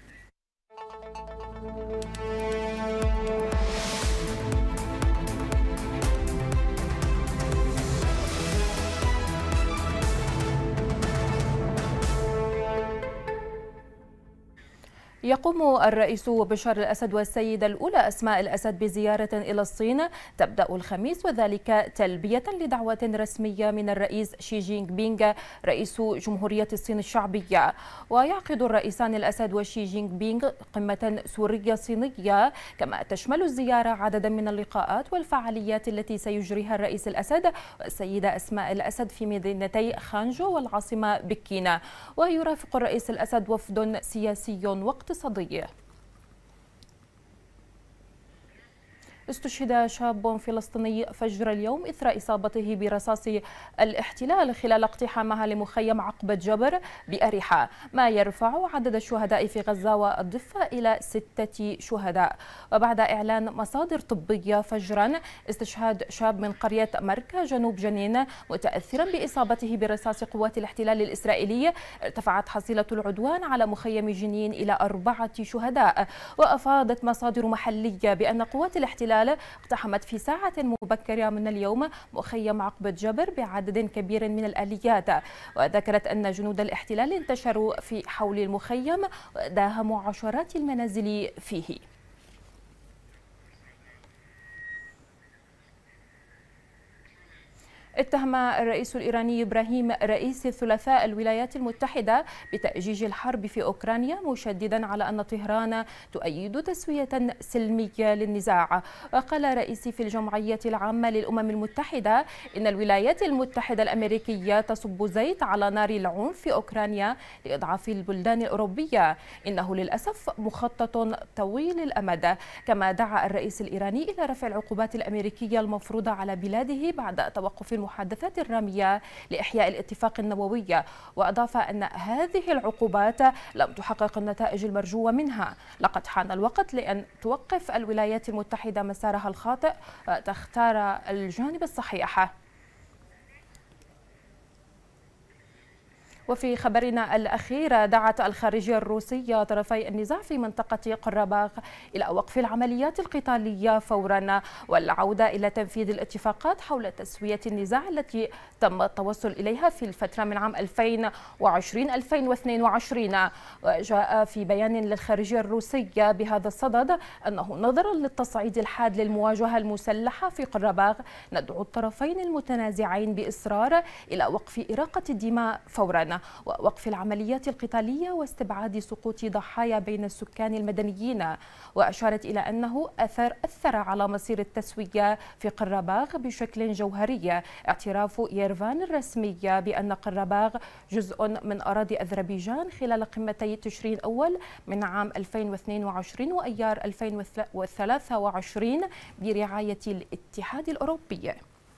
يقوم الرئيس بشار الأسد والسيدة الأولى أسماء الأسد بزيارة إلى الصين تبدأ الخميس، وذلك تلبية لدعوة رسمية من الرئيس شي جين بينغ رئيس جمهورية الصين الشعبية. ويعقد الرئيسان الأسد وشي جين بينغ قمة سورية صينية، كما تشمل الزيارة عددا من اللقاءات والفعاليات التي سيجريها الرئيس الأسد والسيدة أسماء الأسد في مدينتي خانجو والعاصمة بكين. ويرافق الرئيس الأسد وفد سياسي واقتصادي. استشهد شاب فلسطيني فجر اليوم إثر إصابته برصاص الاحتلال خلال اقتحامها لمخيم عقبة جبر بأريحة، ما يرفع عدد الشهداء في غزة والضفة إلى ستة شهداء. وبعد إعلان مصادر طبية فجرا استشهاد شاب من قرية مركا جنوب جنين متأثرا بإصابته برصاص قوات الاحتلال الإسرائيلي، ارتفعت حصيلة العدوان على مخيم جنين إلى أربعة شهداء. وأفادت مصادر محلية بأن قوات الاحتلال اقتحمت في ساعة مبكرة من اليوم مخيم عقبة جبر بعدد كبير من الآليات. وذكرت أن جنود الاحتلال انتشروا في حول المخيم وداهموا عشرات المنازل فيه. اتهم الرئيس الإيراني إبراهيم رئيسي الثلاثاء الولايات المتحدة بتأجيج الحرب في أوكرانيا، مشددا على أن طهران تؤيد تسوية سلمية للنزاع. وقال رئيسي في الجمعية العامة للأمم المتحدة إن الولايات المتحدة الأمريكية تصب زيت على نار العنف في أوكرانيا لإضعاف البلدان الأوروبية. إنه للأسف مخطط طويل الأمد. كما دعا الرئيس الإيراني إلى رفع العقوبات الأمريكية المفروضة على بلاده بعد توقف المحادثات الرامية لإحياء الاتفاق النووي. وأضاف أن هذه العقوبات لم تحقق النتائج المرجوة منها. لقد حان الوقت لأن توقف الولايات المتحدة مسارها الخاطئ وتختار الجانب الصحيح. وفي خبرنا الأخير، دعت الخارجية الروسية طرفي النزاع في منطقة قرباغ إلى وقف العمليات القتالية فورا والعودة إلى تنفيذ الاتفاقات حول تسوية النزاع التي تم التوصل إليها في الفترة من عام ألفين وعشرين ألفين واثنين وعشرين. وجاء في بيان للخارجية الروسية بهذا الصدد أنه نظرا للتصعيد الحاد للمواجهة المسلحة في قرباغ ندعو الطرفين المتنازعين بإصرار إلى وقف إراقة الدماء فورا ووقف العمليات القتالية واستبعاد سقوط ضحايا بين السكان المدنيين. وأشارت إلى أنه أثر أثر على مصير التسوية في قرباغ بشكل جوهري اعتراف ييرفان الرسمي بأن قرباغ جزء من أراضي أذربيجان خلال قمتي تشرين أول من عام ألفين واثنين وعشرين وأيار ألفين وثلاثة وعشرين برعاية الاتحاد الأوروبي.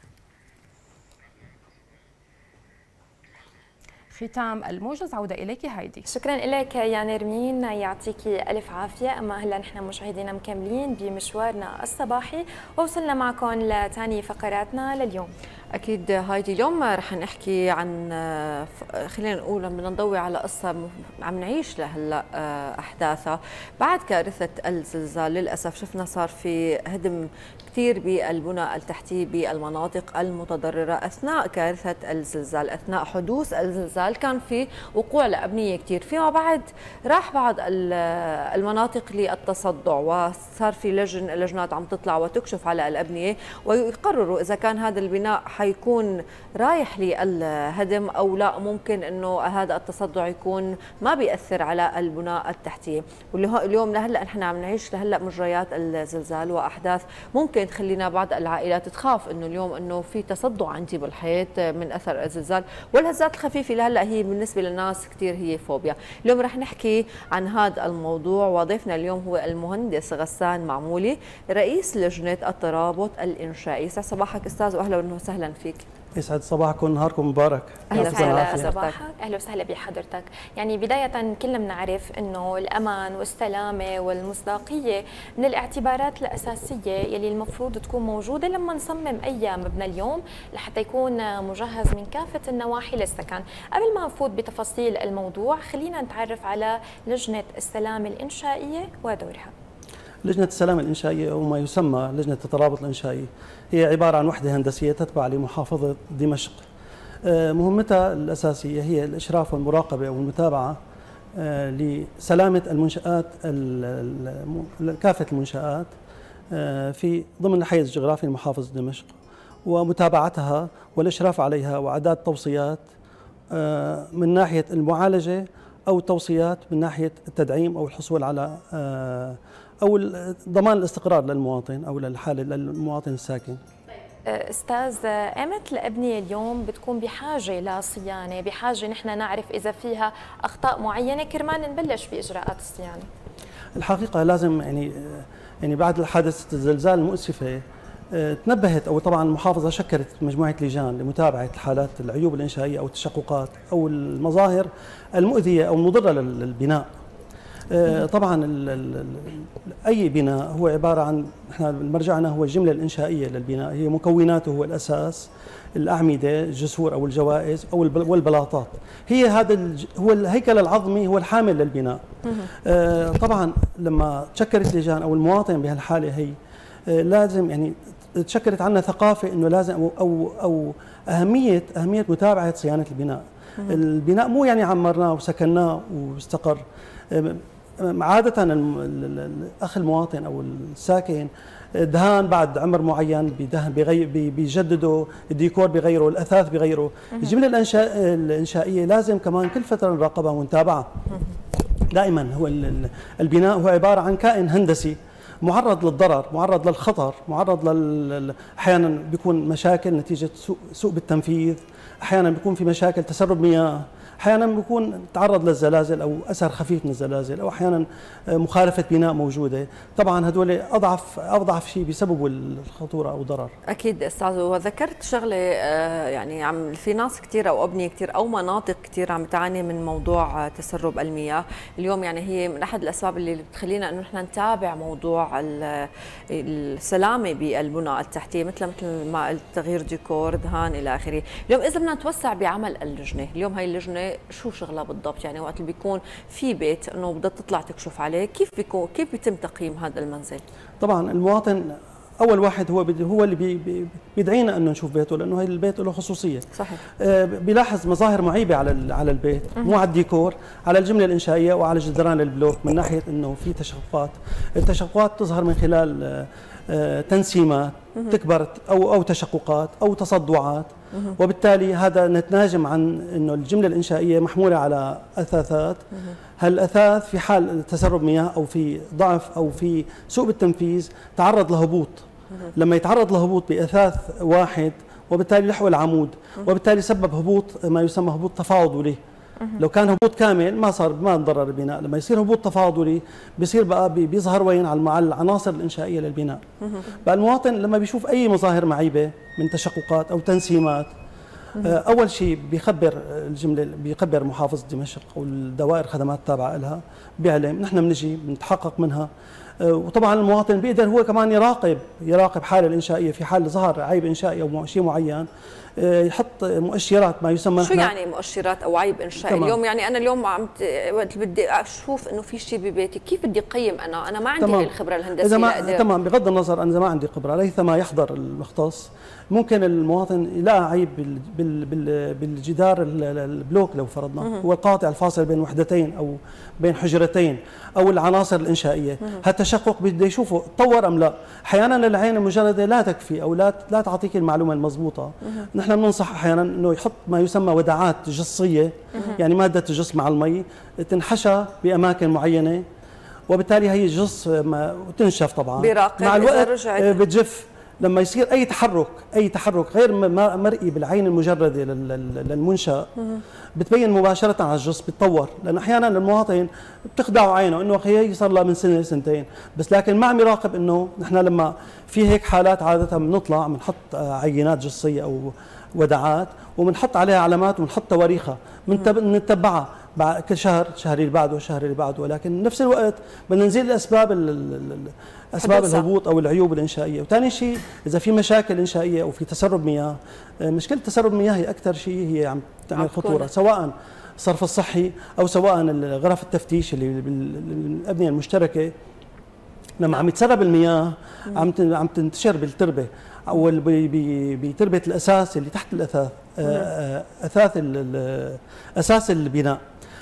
ختام الموجز، عودة إليك هايدي. شكرا لك يا نيرمين، يعطيك ألف عافية. أما هلا نحن مشاهدينا مكملين بمشوارنا الصباحي ووصلنا معكم لثاني فقراتنا لليوم. أكيد هايدي، اليوم رح نحكي عن، خلينا نقول بدنا نضوي على قصة عم نعيش لهلا أحداثها بعد كارثة الزلزال. للأسف شفنا صار في هدم كثير بالبنى التحتي بالمناطق المتضررة أثناء كارثة الزلزال. أثناء حدوث الزلزال كان في وقوع لأبنية كثير، فيما بعد راح بعض المناطق للتصدع وصار في لجن لجنات عم تطلع وتكشف على الأبنية ويقرروا إذا كان هذا البناء حيكون رايح للهدم أو لا. ممكن أنه هذا التصدع يكون ما بيأثر على البناء التحتي. واليوم لهلا نحن عم نعيش لهلا مجريات الزلزال وأحداث ممكن تخلينا بعض العائلات تخاف انه اليوم انه في تصدع عندي بالحيط من اثر الزلزال. والهزات الخفيفه لهلا هي بالنسبه للناس كثير هي فوبيا. اليوم رح نحكي عن هذا الموضوع وضيفنا اليوم هو المهندس غسان معمولي رئيس لجنه الترابط الانشائي. يسعد صباحك استاذ واهلا وسهلا فيك. يسعد صباحكم، نهاركم مبارك. اهلا وسهلا صباحك. اهلا وسهلا بحضرتك. يعني بدايه كلنا بنعرف انه الامان والسلامه والمصداقيه من الاعتبارات الاساسيه يلي المفروض تكون موجوده لما نصمم اي مبنى اليوم لحتى يكون مجهز من كافه النواحي للسكن. قبل ما نفوت بتفاصيل الموضوع خلينا نتعرف على لجنه السلامه الانشائيه ودورها. لجنة السلامة الإنشائية أو ما يسمى لجنة الترابط الإنشائي هي عبارة عن وحدة هندسية تتبع لمحافظة دمشق. مهمتها الأساسية هي الإشراف والمراقبة والمتابعة لسلامة المنشآت كافة المنشآت في ضمن الحيز الجغرافي لمحافظة دمشق، ومتابعتها والإشراف عليها وإعداد توصيات من ناحية المعالجة أو توصيات من ناحية التدعيم أو الحصول على أو ضمان الاستقرار للمواطن أو للحالة للمواطن الساكن. أستاذ، إمتى الأبنية اليوم بتكون بحاجة لصيانة، بحاجة نحن نعرف إذا فيها أخطاء معينة كرمال نبلش بإجراءات الصيانة؟ الحقيقة لازم يعني يعني بعد حادثة الزلزال المؤسفة تنبهت، أو طبعا المحافظة شكلت مجموعة لجان لمتابعة الحالات العيوب الإنشائية أو التشققات أو المظاهر المؤذية أو المضرة للبناء. طبعا ال ال اي بناء هو عباره عن، احنا مرجعنا هو الجمله الانشائيه للبناء، هي مكوناته هو الاساس، الاعمده، الجسور او الجوائز او والبلاطات، هي هذا هو الهيكل العظمي، هو الحامل للبناء. طبعا لما تشكلت لجان او المواطن بهالحاله هي لازم يعني تشكلت عنا ثقافه انه لازم او او, أو اهميه اهميه متابعه صيانه البناء. البناء مو يعني عمرناه وسكناه واستقر. عادة الأخ المواطن أو الساكن دهان بعد عمر معين بدهن بيجددوا الديكور، بيغيروا الأثاث، بيغيروا الجملة الإنشاء الإنشائية لازم كمان كل فترة نراقبها ونتابعها. دائما هو البناء هو عبارة عن كائن هندسي معرض للضرر، معرض للخطر، معرض لل أحيانا بيكون مشاكل نتيجة سوء, سوء بالتنفيذ، أحيانا بيكون في مشاكل تسرب مياه، احيانا بيكون تعرض للزلازل او اثر خفيف من الزلازل، او احيانا مخالفه بناء موجوده. طبعا هدول اضعف اضعف شيء بسببوا الخطوره او ضرر. اكيد استاذ، وذكرت شغله يعني عم في ناس كثير او ابنيه كثير او مناطق كثير عم تعاني من موضوع تسرب المياه. اليوم يعني هي من احد الاسباب اللي بتخلينا انه نحن نتابع موضوع السلامه بالبناء التحتيه، مثل مثل ما قلت تغيير ديكور، دهان الى اخره. اليوم اذا بدنا نتوسع بعمل اللجنه، اليوم هي اللجنه شو شغلها بالضبط؟ يعني وقت اللي بيكون في بيت انه بدها تطلع تكشف عليه، كيف بيكون كيف بيتم تقييم هذا المنزل؟ طبعا المواطن اول واحد هو هو اللي بي بي بيدعينا انه نشوف بيته، لانه هي البيت له خصوصيه. صحيح. آه بيلاحظ مظاهر معيبه على على البيت، مو على الديكور، على الجمله الانشائيه وعلى جدران البلوك، من ناحيه انه في تشققات، التشققات تظهر من خلال آه آه تنسيمات تكبر او او تشققات او تصدعات، وبالتالي هذا نتناجم عن انه الجمله الانشائيه محموله على اثاثات. هالاثاث في حال تسرب مياه او في ضعف او في سوء بالتنفيذ تعرض لهبوط. لما يتعرض لهبوط باثاث واحد وبالتالي لحو العمود، وبالتالي سبب هبوط ما يسمى هبوط تفاضلي. لو كان هبوط كامل ما صار ما انضرر البناء، لما يصير هبوط تفاضلي بيصير بقى بيظهر وين على العناصر الانشائيه للبناء. بقى المواطن لما بيشوف اي مظاهر معيبه من تشققات او تنسيمات، اول شيء بيخبر الجمله بيخبر محافظه دمشق او الدوائر خدمات تابعه لها، بيعلم، نحن بنجي بنتحقق منها. وطبعا المواطن بيقدر هو كمان يراقب يراقب حاله الانشائيه، في حال ظهر عيب انشائي او شيء معين يحط مؤشرات ما يسمى. شو يعني مؤشرات او عيب انشائي؟ اليوم يعني انا اليوم عم وقت بدي اشوف انه في شيء ببيتي، كيف بدي اقيم انا؟ انا ما عندي هي الخبره الهندسيه. ما تمام، بغض النظر انا اذا ما عندي خبره ليثما يحضر المختص، ممكن المواطن يلاقي عيب بال بال بالجدار البلوك لو فرضنا، هو القاطع الفاصل بين وحدتين او بين حجرتين او العناصر الانشائيه، هالتشقق بده يشوفه تطور ام لا. احيانا العين المجرده لا تكفي او لا لا تعطيك المعلومه المضبوطه. نحن بننصح احيانا انه يحط ما يسمى وداعات جصيه، يعني ماده تجص مع المي تنحشى باماكن معينه، وبالتالي هي الجص تنشف طبعا براقب مع الوقت بتجف. لما يصير اي تحرك اي تحرك غير مرئي بالعين المجرده للمنشأ بتبين مباشره على الجص، بتطور. لان احيانا المواطن بتخدعه عينه انه اخي صار له من سنه سنتين، بس لكن ما عم يراقب انه نحن لما في هيك حالات عاده بنطلع بنحط عينات جصيه او ودعات وبنحط عليها علامات وبنحط تواريخها بنتبعها كل شهر، الشهر اللي بعده، الشهر اللي بعده، ولكن بنفس الوقت بدنا نزيل الاسباب اسباب الهبوط او العيوب الانشائيه. وثاني شيء اذا في مشاكل انشائيه او في تسرب مياه، مشكله تسرب المياه هي اكثر شيء هي عم تعمل خطوره، سواء الصرف الصحي او سواء غرف التفتيش اللي بالابنيه المشتركه. لما عم يتسرب المياه عم عم تنتشر بالتربه او بتربه الاساس اللي تحت الاثاث، اثاث اساس البناء.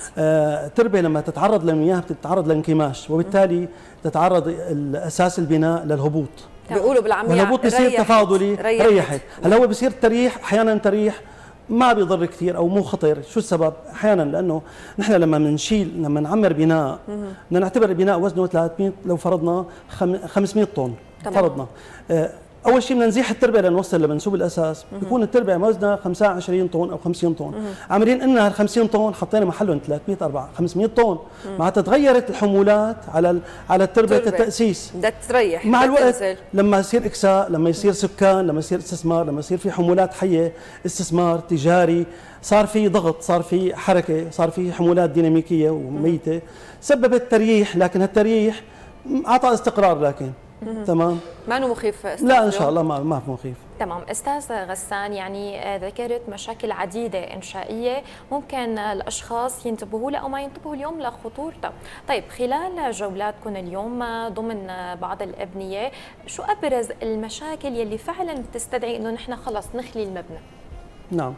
التربه لما تتعرض للمياه بتتعرض للانكماش، وبالتالي تتعرض اساس البناء للهبوط. بيقولوا بالعاميه والهبوط بصير تفاضلي. ريحت, ريحت. هلا هو بصير تريح، احيانا تريح ما بيضر كثير او مو خطر. شو السبب؟ احيانا لانه نحن لما بنشيل لما نعمر بناء بدنا نعتبر البناء وزنه ثلاثمئة، لو فرضنا خمسمئة طن فرضنا. اول شيء بدنا نزيح التربه لنوصل لمنسوب الاساس، بيكون التربه وزنها خمسة وعشرين طن او خمسين طن، عاملين انها ال خمسين طن حطينا محلهم ثلاثمئة أربعة خمسمئة طن، معناتها تغيرت الحمولات على على التربه التاسيس. بدها تريح مع الوقت لما يصير اكساء، لما يصير سكان، لما يصير استثمار، لما يصير في حمولات حيه، استثمار تجاري، صار في ضغط، صار في حركه، صار في حمولات ديناميكيه وميته سببت تريح، لكن هالتريح اعطى استقرار. لكن تمام ما انه مخيف استاذ؟ لا ان شاء الله ما ما مخيف. تمام. استاذ غسان، يعني ذكرت مشاكل عديده انشائيه ممكن الاشخاص ينتبهوا لها او ما ينتبهوا اليوم لخطورتها. طيب خلال جولاتكم اليوم ضمن بعض الابنيه، شو ابرز المشاكل يلي فعلا بتستدعي انه نحن خلص نخلي المبنى؟ نعم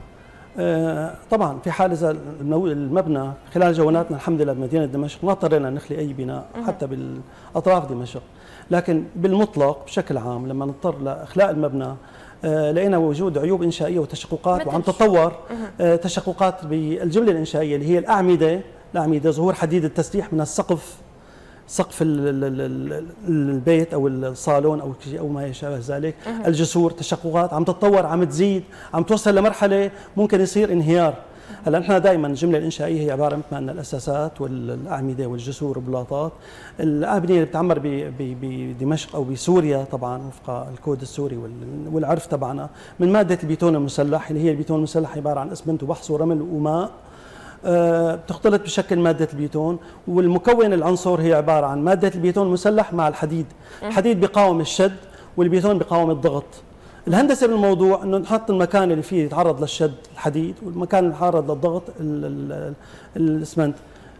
آه طبعا في حال اذا المبنى خلال جولاتنا الحمد لله بمدينه دمشق ما اضطرينا نخلي اي بناء حتى بالاطراف دمشق، لكن بالمطلق بشكل عام لما نضطر لاخلاء المبنى آه لقينا وجود عيوب انشائيه وتشققات وعم تتطور آه تشققات بالجمله الانشائيه اللي هي الاعمده، الاعمده ظهور حديد التسليح من السقف، سقف البيت او الصالون او او ما يشابه ذلك، الجسور تشققات عم تتطور، عم تزيد، عم توصل لمرحله ممكن يصير انهيار. هلا نحن دائما الجمله الانشائيه هي عباره مثل ما قلنا الاساسات والاعمده والجسور والبلاطات. الابنيه اللي بتعمر بدمشق او بسوريا طبعا وفق الكود السوري والعرف تبعنا من ماده البيتون المسلح، اللي هي البيتون المسلح عباره عن اسمنت وبحص ورمل وماء بتختلط بشكل مادة البيتون، والمكون العنصر هي عبارة عن مادة البيتون المسلح مع الحديد. الحديد بيقاوم الشد والبيتون بيقاوم الضغط. الهندسة بالموضوع انه نحط المكان اللي فيه يتعرض للشد الحديد والمكان اللي يتعرض للضغط الاسمنت.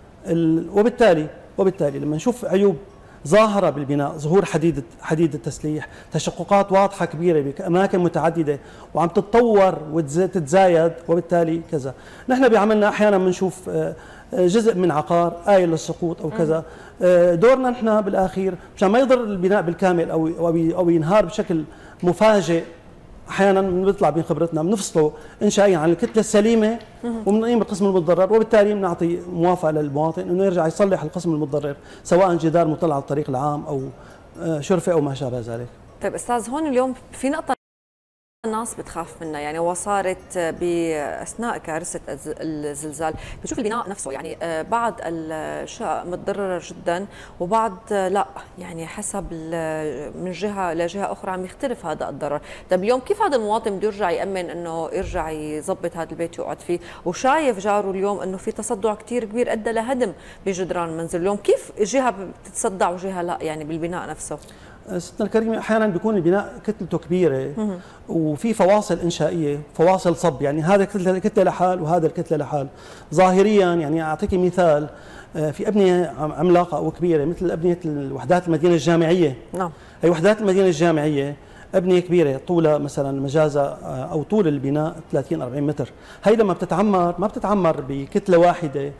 وبالتالي وبالتالي لما نشوف عيوب ظاهرة بالبناء، ظهور حديد حديد التسليح، تشققات واضحة كبيرة بأماكن متعددة وعم تتطور وتتزايد، وبالتالي كذا. نحن بعملنا أحيانا بنشوف جزء من عقار آيل للسقوط أو كذا. دورنا نحن بالأخير مشان ما يضر البناء بالكامل أو أو ينهار بشكل مفاجئ، احيانا بنطلع بين خبرتنا بنفصله انشائيا عن الكتله السليمه وبنقيم القسم المتضرر، وبالتالي بنعطي موافقه للمواطن انه يرجع يصلح القسم المتضرر سواء جدار مطل على الطريق العام او شرفه او ما شابه ذلك. طيب استاذ، هون اليوم في نقطه الناس بتخاف منها، يعني وصارت باثناء كارثه الزلزال بتشوف البناء نفسه، يعني بعض الشقق متضرره جدا وبعض لا، يعني حسب من جهه لجهه اخرى عم يختلف هذا الضرر. طيب اليوم كيف هذا المواطن بده يرجع يامن انه يرجع يظبط هذا البيت يقعد فيه، وشايف جاره اليوم انه في تصدع كثير كبير ادى لهدم بجدران المنزل، اليوم كيف جهه بتتصدع وجهه لا يعني بالبناء نفسه؟ ستنا الكريمة احيانا بيكون البناء كتلته كبيره وفي فواصل انشائيه، فواصل صب، يعني هذا كتله كتله لحال وهذا الكتله لحال. ظاهريا يعني اعطيك مثال، في ابنيه عملاقه او كبيره مثل ابنيه وحدات المدينه الجامعيه. نعم. هي وحدات المدينه الجامعيه ابنيه كبيره طولها مثلا مجازا او طول البناء ثلاثين أربعين متر، هي لما بتتعمر ما بتتعمر بكتله واحده،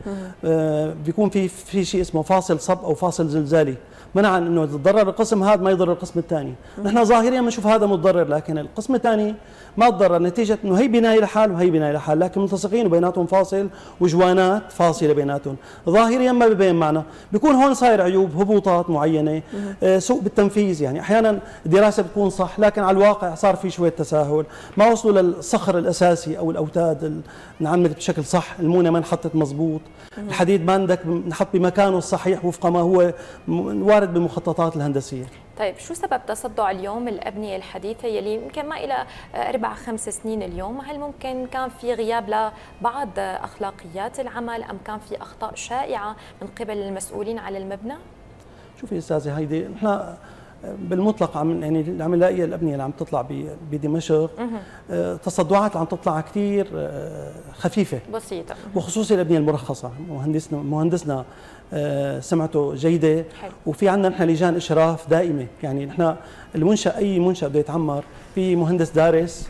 بيكون في في شيء اسمه فاصل صب او فاصل زلزالي، منعا انه يتضرر القسم هذا ما يضر القسم الثاني. نحن ظاهريا بنشوف هذا متضرر، لكن القسم الثاني ما تضرر نتيجه انه هي بنايه لحال وهي بنايه لحال، لكن ملتصقين وبيناتهم فاصل وجوانات فاصله بيناتهم. ظاهريا ما ببين معنا، بيكون هون صاير عيوب، هبوطات معينه، آه سوء بالتنفيذ، يعني احيانا الدراسه بتكون صح لكن على الواقع صار في شويه تساهل، ما وصلوا للصخر الاساسي او الاوتاد انعملت بشكل صح، المونه ما انحطت مضبوط، الحديد ما انحط بمكانه الصحيح وفق ما هو وارد بالمخططات الهندسيه. طيب شو سبب تصدع اليوم الأبنية الحديثة يلي يمكن ما إلى أربع خمس سنين اليوم؟ هل ممكن كان في غياب لبعض أخلاقيات العمل أم كان في أخطاء شائعة من قبل المسؤولين على المبنى؟ شوفي استاذه هيدي، نحن بالمطلق عم يعني اللي عم نلاقيها الابنيه اللي عم تطلع بدمشق تصدعات اللي عم تطلع كثير خفيفه بسيطه، وخصوصي الابنيه المرخصه. مهندسنا مهندسنا سمعته جيده، وفي عندنا نحن لجان اشراف دائمه. يعني نحن المنشا اي منشا بده يتعمر في مهندس دارس،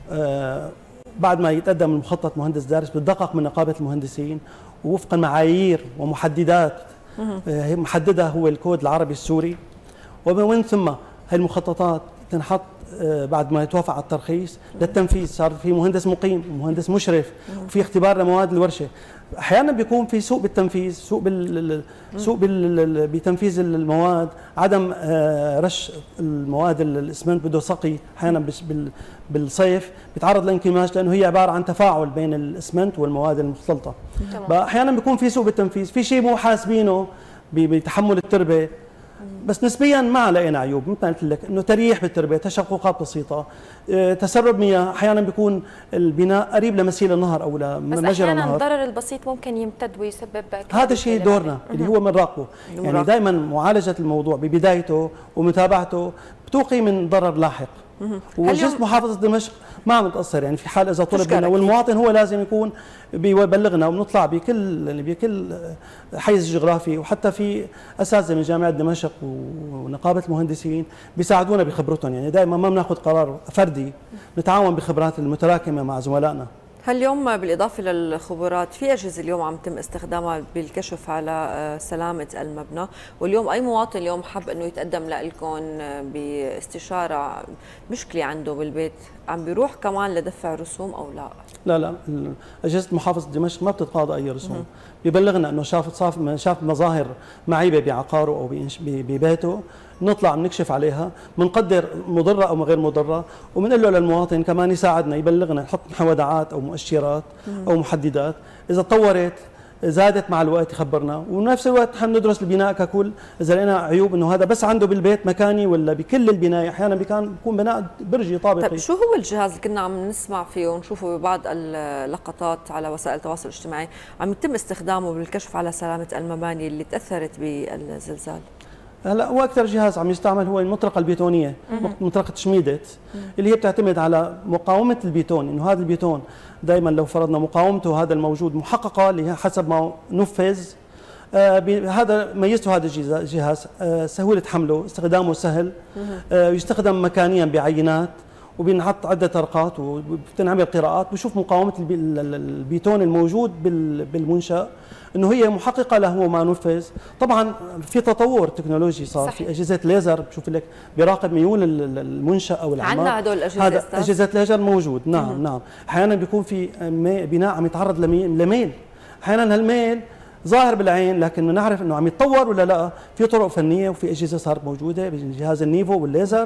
بعد ما يتقدم المخطط مهندس دارس بتدقق من نقابه المهندسين ووفقا معايير ومحددات محددها هو الكود العربي السوري، ومن ثم هاي المخططات تنحط بعد ما يتوافق على الترخيص للتنفيذ. صار في مهندس مقيم ومهندس مشرف وفي اختبار لمواد الورشه. احيانا بيكون في سوء بالتنفيذ، سوء بال سوء بال بتنفيذ المواد، عدم رش المواد. الاسمنت بده سقي احيانا بالصيف بيتعرض لانكماش لانه هي عباره عن تفاعل بين الاسمنت والمواد المختلطه. احيانا بيكون في سوء بالتنفيذ، في شيء مو حاسبينه بتحمل التربه، بس نسبيا ما لقينا عيوب. مثل ما قلت لك انه تريح بالتربه، تشققات بسيطه، تسرب مياه، احيانا بيكون البناء قريب لمسيل النهر او لمجرى النهر، بس احيانا الضرر البسيط ممكن يمتد ويسبب هذا الشيء دورنا اللي هو بنراقبه. يعني دائما معالجه الموضوع ببدايته ومتابعته بتوقي من ضرر لاحق. وجهه محافظه دمشق ما عم تقصر، يعني في حال اذا طلب منا والمواطن هو لازم يكون بيبلغنا، وبنطلع بكل بكل حيز جغرافي، وحتى في اساتذه من جامعه دمشق ونقابه المهندسين بيساعدونا بخبرتهم. يعني دائما ما بناخذ قرار فردي، نتعاون بخبرات المتراكمه مع زملائنا. هاليوم بالإضافة للخبرات في أجهزة اليوم عم تم استخدامها بالكشف على سلامة المبنى، واليوم أي مواطن اليوم حب أنه يتقدم لكم باستشارة مشكلة عنده بالبيت عم بيروح كمان لدفع رسوم أو لا؟ لا لا، أجهزة محافظة دمشق ما بتتقاضى أي رسوم. بيبلغنا أنه شاف صاف شاف مظاهر معيبة بعقاره أو ببيته، نطلع بنكشف عليها، بنقدر مضره او غير مضره، وبنقول له للمواطن كمان يساعدنا يبلغنا، نحط ودعات او مؤشرات او محددات، اذا تطورت زادت مع الوقت يخبرنا، وبنفس الوقت نحن ندرس البناء ككل، اذا لقينا عيوب انه هذا بس عنده بالبيت مكاني ولا بكل البنايه، احيانا بيكون بيكون بناء برجي طابقي. طيب شو هو الجهاز اللي كنا عم نسمع فيه ونشوفه ببعض اللقطات على وسائل التواصل الاجتماعي عم يتم استخدامه بالكشف على سلامه المباني اللي تاثرت بالزلزال؟ هلا هو اكثر جهاز عم يستعمل هو المطرقه البيتونيه، مطرقه شميدت، اللي هي بتعتمد على مقاومه البيتون، انه هذا البيتون دائما لو فرضنا مقاومته هذا الموجود محققه اللي هي حسب ما نفذ. آه هذا ميزته هذا الجهاز، آه سهوله حمله، استخدامه سهل، آه يستخدم مكانيا بعينات، وبينحط عده طرقات وبتنعمل قراءات بشوف مقاومه البيتون الموجود بالمنشأ انه هي محققه له ما نفذ. طبعا في تطور تكنولوجي صار، صحيح. في اجهزه ليزر بشوف لك بيراقب ميول المنشأ او العمار. عندنا هدول الاجهزه، هذا اجهزه ليزر موجود. نعم مم. نعم احيانا بيكون في بناء عم يتعرض لميل، احيانا هالميل ظاهر بالعين لكن بنعرف انه عم يتطور ولا لا. في طرق فنيه وفي اجهزه صارت موجوده بجهاز النيفو والليزر،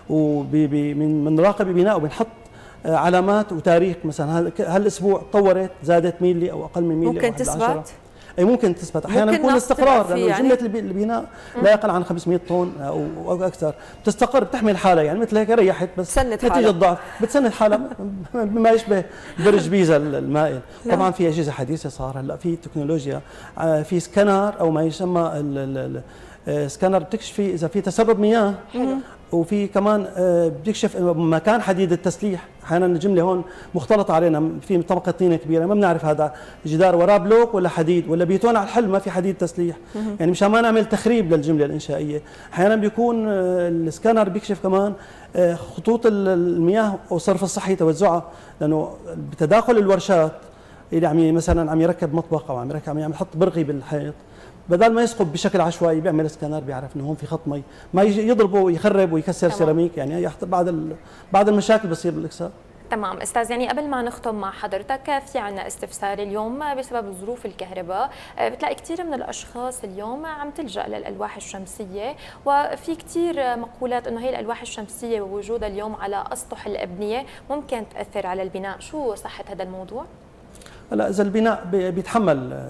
وبنراقب البناء وبنحط علامات وتاريخ، مثلا هالاسبوع تطورت زادت ميلي او اقل من ميلي. ممكن تثبت؟ اي ممكن تثبت، احيانا بيكون استقرار لانه يعني جمله البناء لا يقل عن خمسمئة طن او او اكثر، بتستقر بتحمل حالها، يعني مثل هيك ريحت بس نتيجه ضعف بتسند حالها بما يشبه برج بيزا المائل. طبعا في اجهزه حديثه صار هلا في تكنولوجيا، في سكانر او ما يسمى سكانر بتكشفي اذا في تسرب مياه. حلو. وفي كمان بيكشف مكان حديد التسليح، احيانا الجمله هون مختلطه علينا، في طبقه طينه كبيره ما بنعرف هذا جدار وراه بلوك ولا حديد ولا بيتون على الحل ما في حديد تسليح، يعني مشان ما نعمل تخريب للجمله الانشائيه. احيانا بيكون السكانر بيكشف كمان خطوط المياه والصرف الصحي توزعها، لانه بتداخل الورشات اللي عم مثلا عم يركب مطبخ او عم يركب عم يحط برغي بالحيط، بدل ما يسقط بشكل عشوائي بيعمل سكانر بيعرف انه هون في خط مي، ما يضربه ويخرب ويكسر سيراميك، يعني بعد بعد المشاكل بتصير بالاكساء. تمام استاذ، يعني قبل ما نختم مع حضرتك في عندنا استفسار اليوم بسبب ظروف الكهرباء، بتلاقي كثير من الاشخاص اليوم عم تلجا للالواح الشمسيه، وفي كثير مقولات انه هي الالواح الشمسيه ووجودها اليوم على اسطح الابنيه ممكن تاثر على البناء، شو صحه هذا الموضوع؟ هلا اذا البناء بيتحمل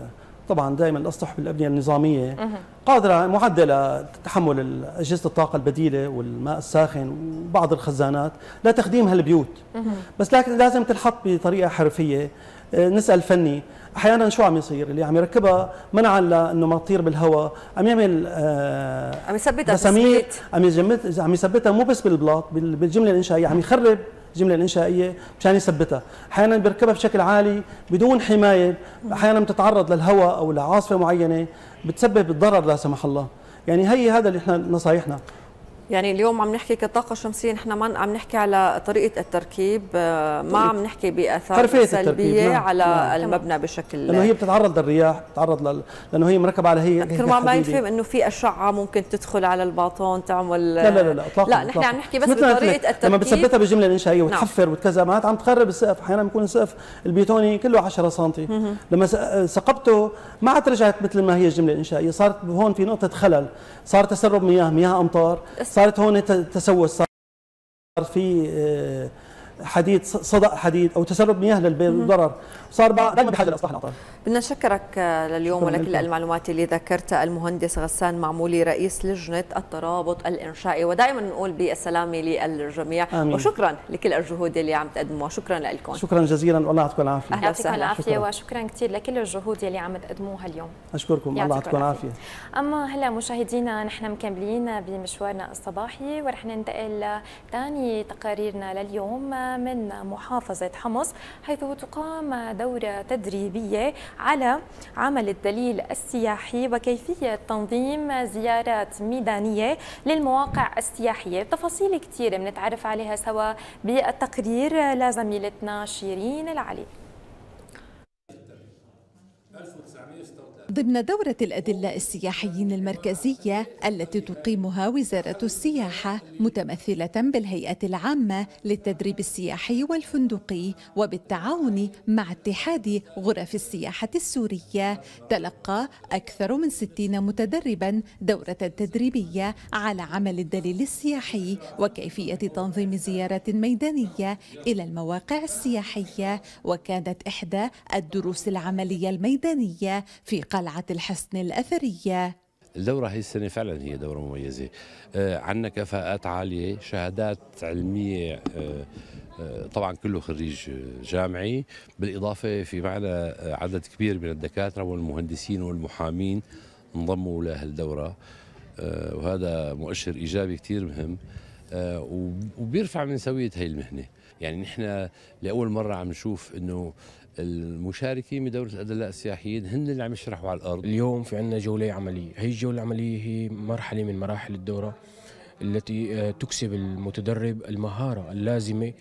طبعا دائما الاسطح بالابنيه النظاميه قادره معدله تحمل اجهزه الطاقه البديله والماء الساخن وبعض الخزانات لتخديم هالبيوت. بس لكن لازم تنحط بطريقه حرفيه. نسال فني احيانا شو عم يصير؟ اللي عم يركبها منعا لانه ما تطير بالهواء عم يعمل آه عم يثبتها مسامير، عم يجمد عم يثبتها مو بس بالبلاط، بالجمله الانشائيه، عم يخرب الجمله الانشائيه مشان يثبتها. احيانا بيركبها بشكل عالي بدون حمايه، احيانا بتتعرض للهواء او لعاصفه معينه بتسبب الضرر لا سمح الله. يعني هي هذا اللي احنا نصايحنا. يعني اليوم عم نحكي كطاقة شمسية، نحن ما عم نحكي على طريقة التركيب، ما عم نحكي بآثار سلبية نعم. على نعم. المبنى بشكل، لأنه هي بتتعرض للرياح، بتتعرض لل... لأنه هي مركبة على هي كرمال ما ينفهم إنه في أشعة ممكن تدخل على الباطون تعمل. لا لا لا لا إطلاقا. لا نحن عم نحكي بس بطريقة التركيب. لما بتثبتها بالجملة الإنشائية وتحفر نعم. وتكذا ما عم تخرب السقف. أحيانا بيكون السقف البيتوني كله عشرة سنتي، لما ثقبته ما عاد رجعت مثل ما هي الجملة الإنشائية، صارت هون في نقطة خلل، صار تسرب مياه، مياه أمطار، صارت هون تسوس، صار في حديد صدأ حديد او تسرب مياه للضرر، صار دائما بحاجه لاصلاح الاعطال. بدنا نشكرك لليوم ولكل المعلومات اللي ذكرتها. المهندس غسان معمولي رئيس لجنه الترابط الانشائي، ودائما نقول بالسلامه للجميع. آمين. وشكرا لكل الجهود اللي عم تقدموها. شكرا لكم. شكرا جزيلا والله يعطيكم العافيه. اهلا وسهلا. العافيه وشكرا كثير لكل الجهود اللي عم تقدموها اليوم. اشكركم الله يعطيكم العافيه. اما هلا مشاهدينا نحن مكملين بمشوارنا الصباحي ورح ننتقل لثاني تقاريرنا لليوم من محافظه حمص، حيث تقام دورة تدريبية على عمل الدليل السياحي وكيفية تنظيم زيارات ميدانية للمواقع السياحية. تفاصيل كثيرة بنتعرف عليها سوا بالتقرير لزميلتنا شيرين العلي. ضمن دورة الأدلة السياحيين المركزية التي تقيمها وزارة السياحة متمثلة بالهيئة العامة للتدريب السياحي والفندقي وبالتعاون مع اتحاد غرف السياحة السورية، تلقى أكثر من ستين متدرباً دورة تدريبية على عمل الدليل السياحي وكيفية تنظيم زيارات ميدانية إلى المواقع السياحية. وكانت إحدى الدروس العملية الميدانية في قلعة الحصن الأثرية. الدورة هي السنة فعلا هي دورة مميزة، آه عندنا كفاءات عالية، شهادات علمية، آه آه طبعا كله خريج جامعي، بالإضافة في معنا عدد كبير من الدكاترة والمهندسين والمحامين انضموا لهالدورة، آه وهذا مؤشر إيجابي كتير مهم، آه وبيرفع من سوية هاي المهنة. يعني نحن لأول مرة عم نشوف إنه المشاركين بدورة الأدلاء السياحيين هن اللي عم يشرحوا على الأرض. اليوم في عندنا جولة عملية، هي الجولة العملية هي مرحلة من مراحل الدورة التي تكسب المتدرب المهارة اللازمة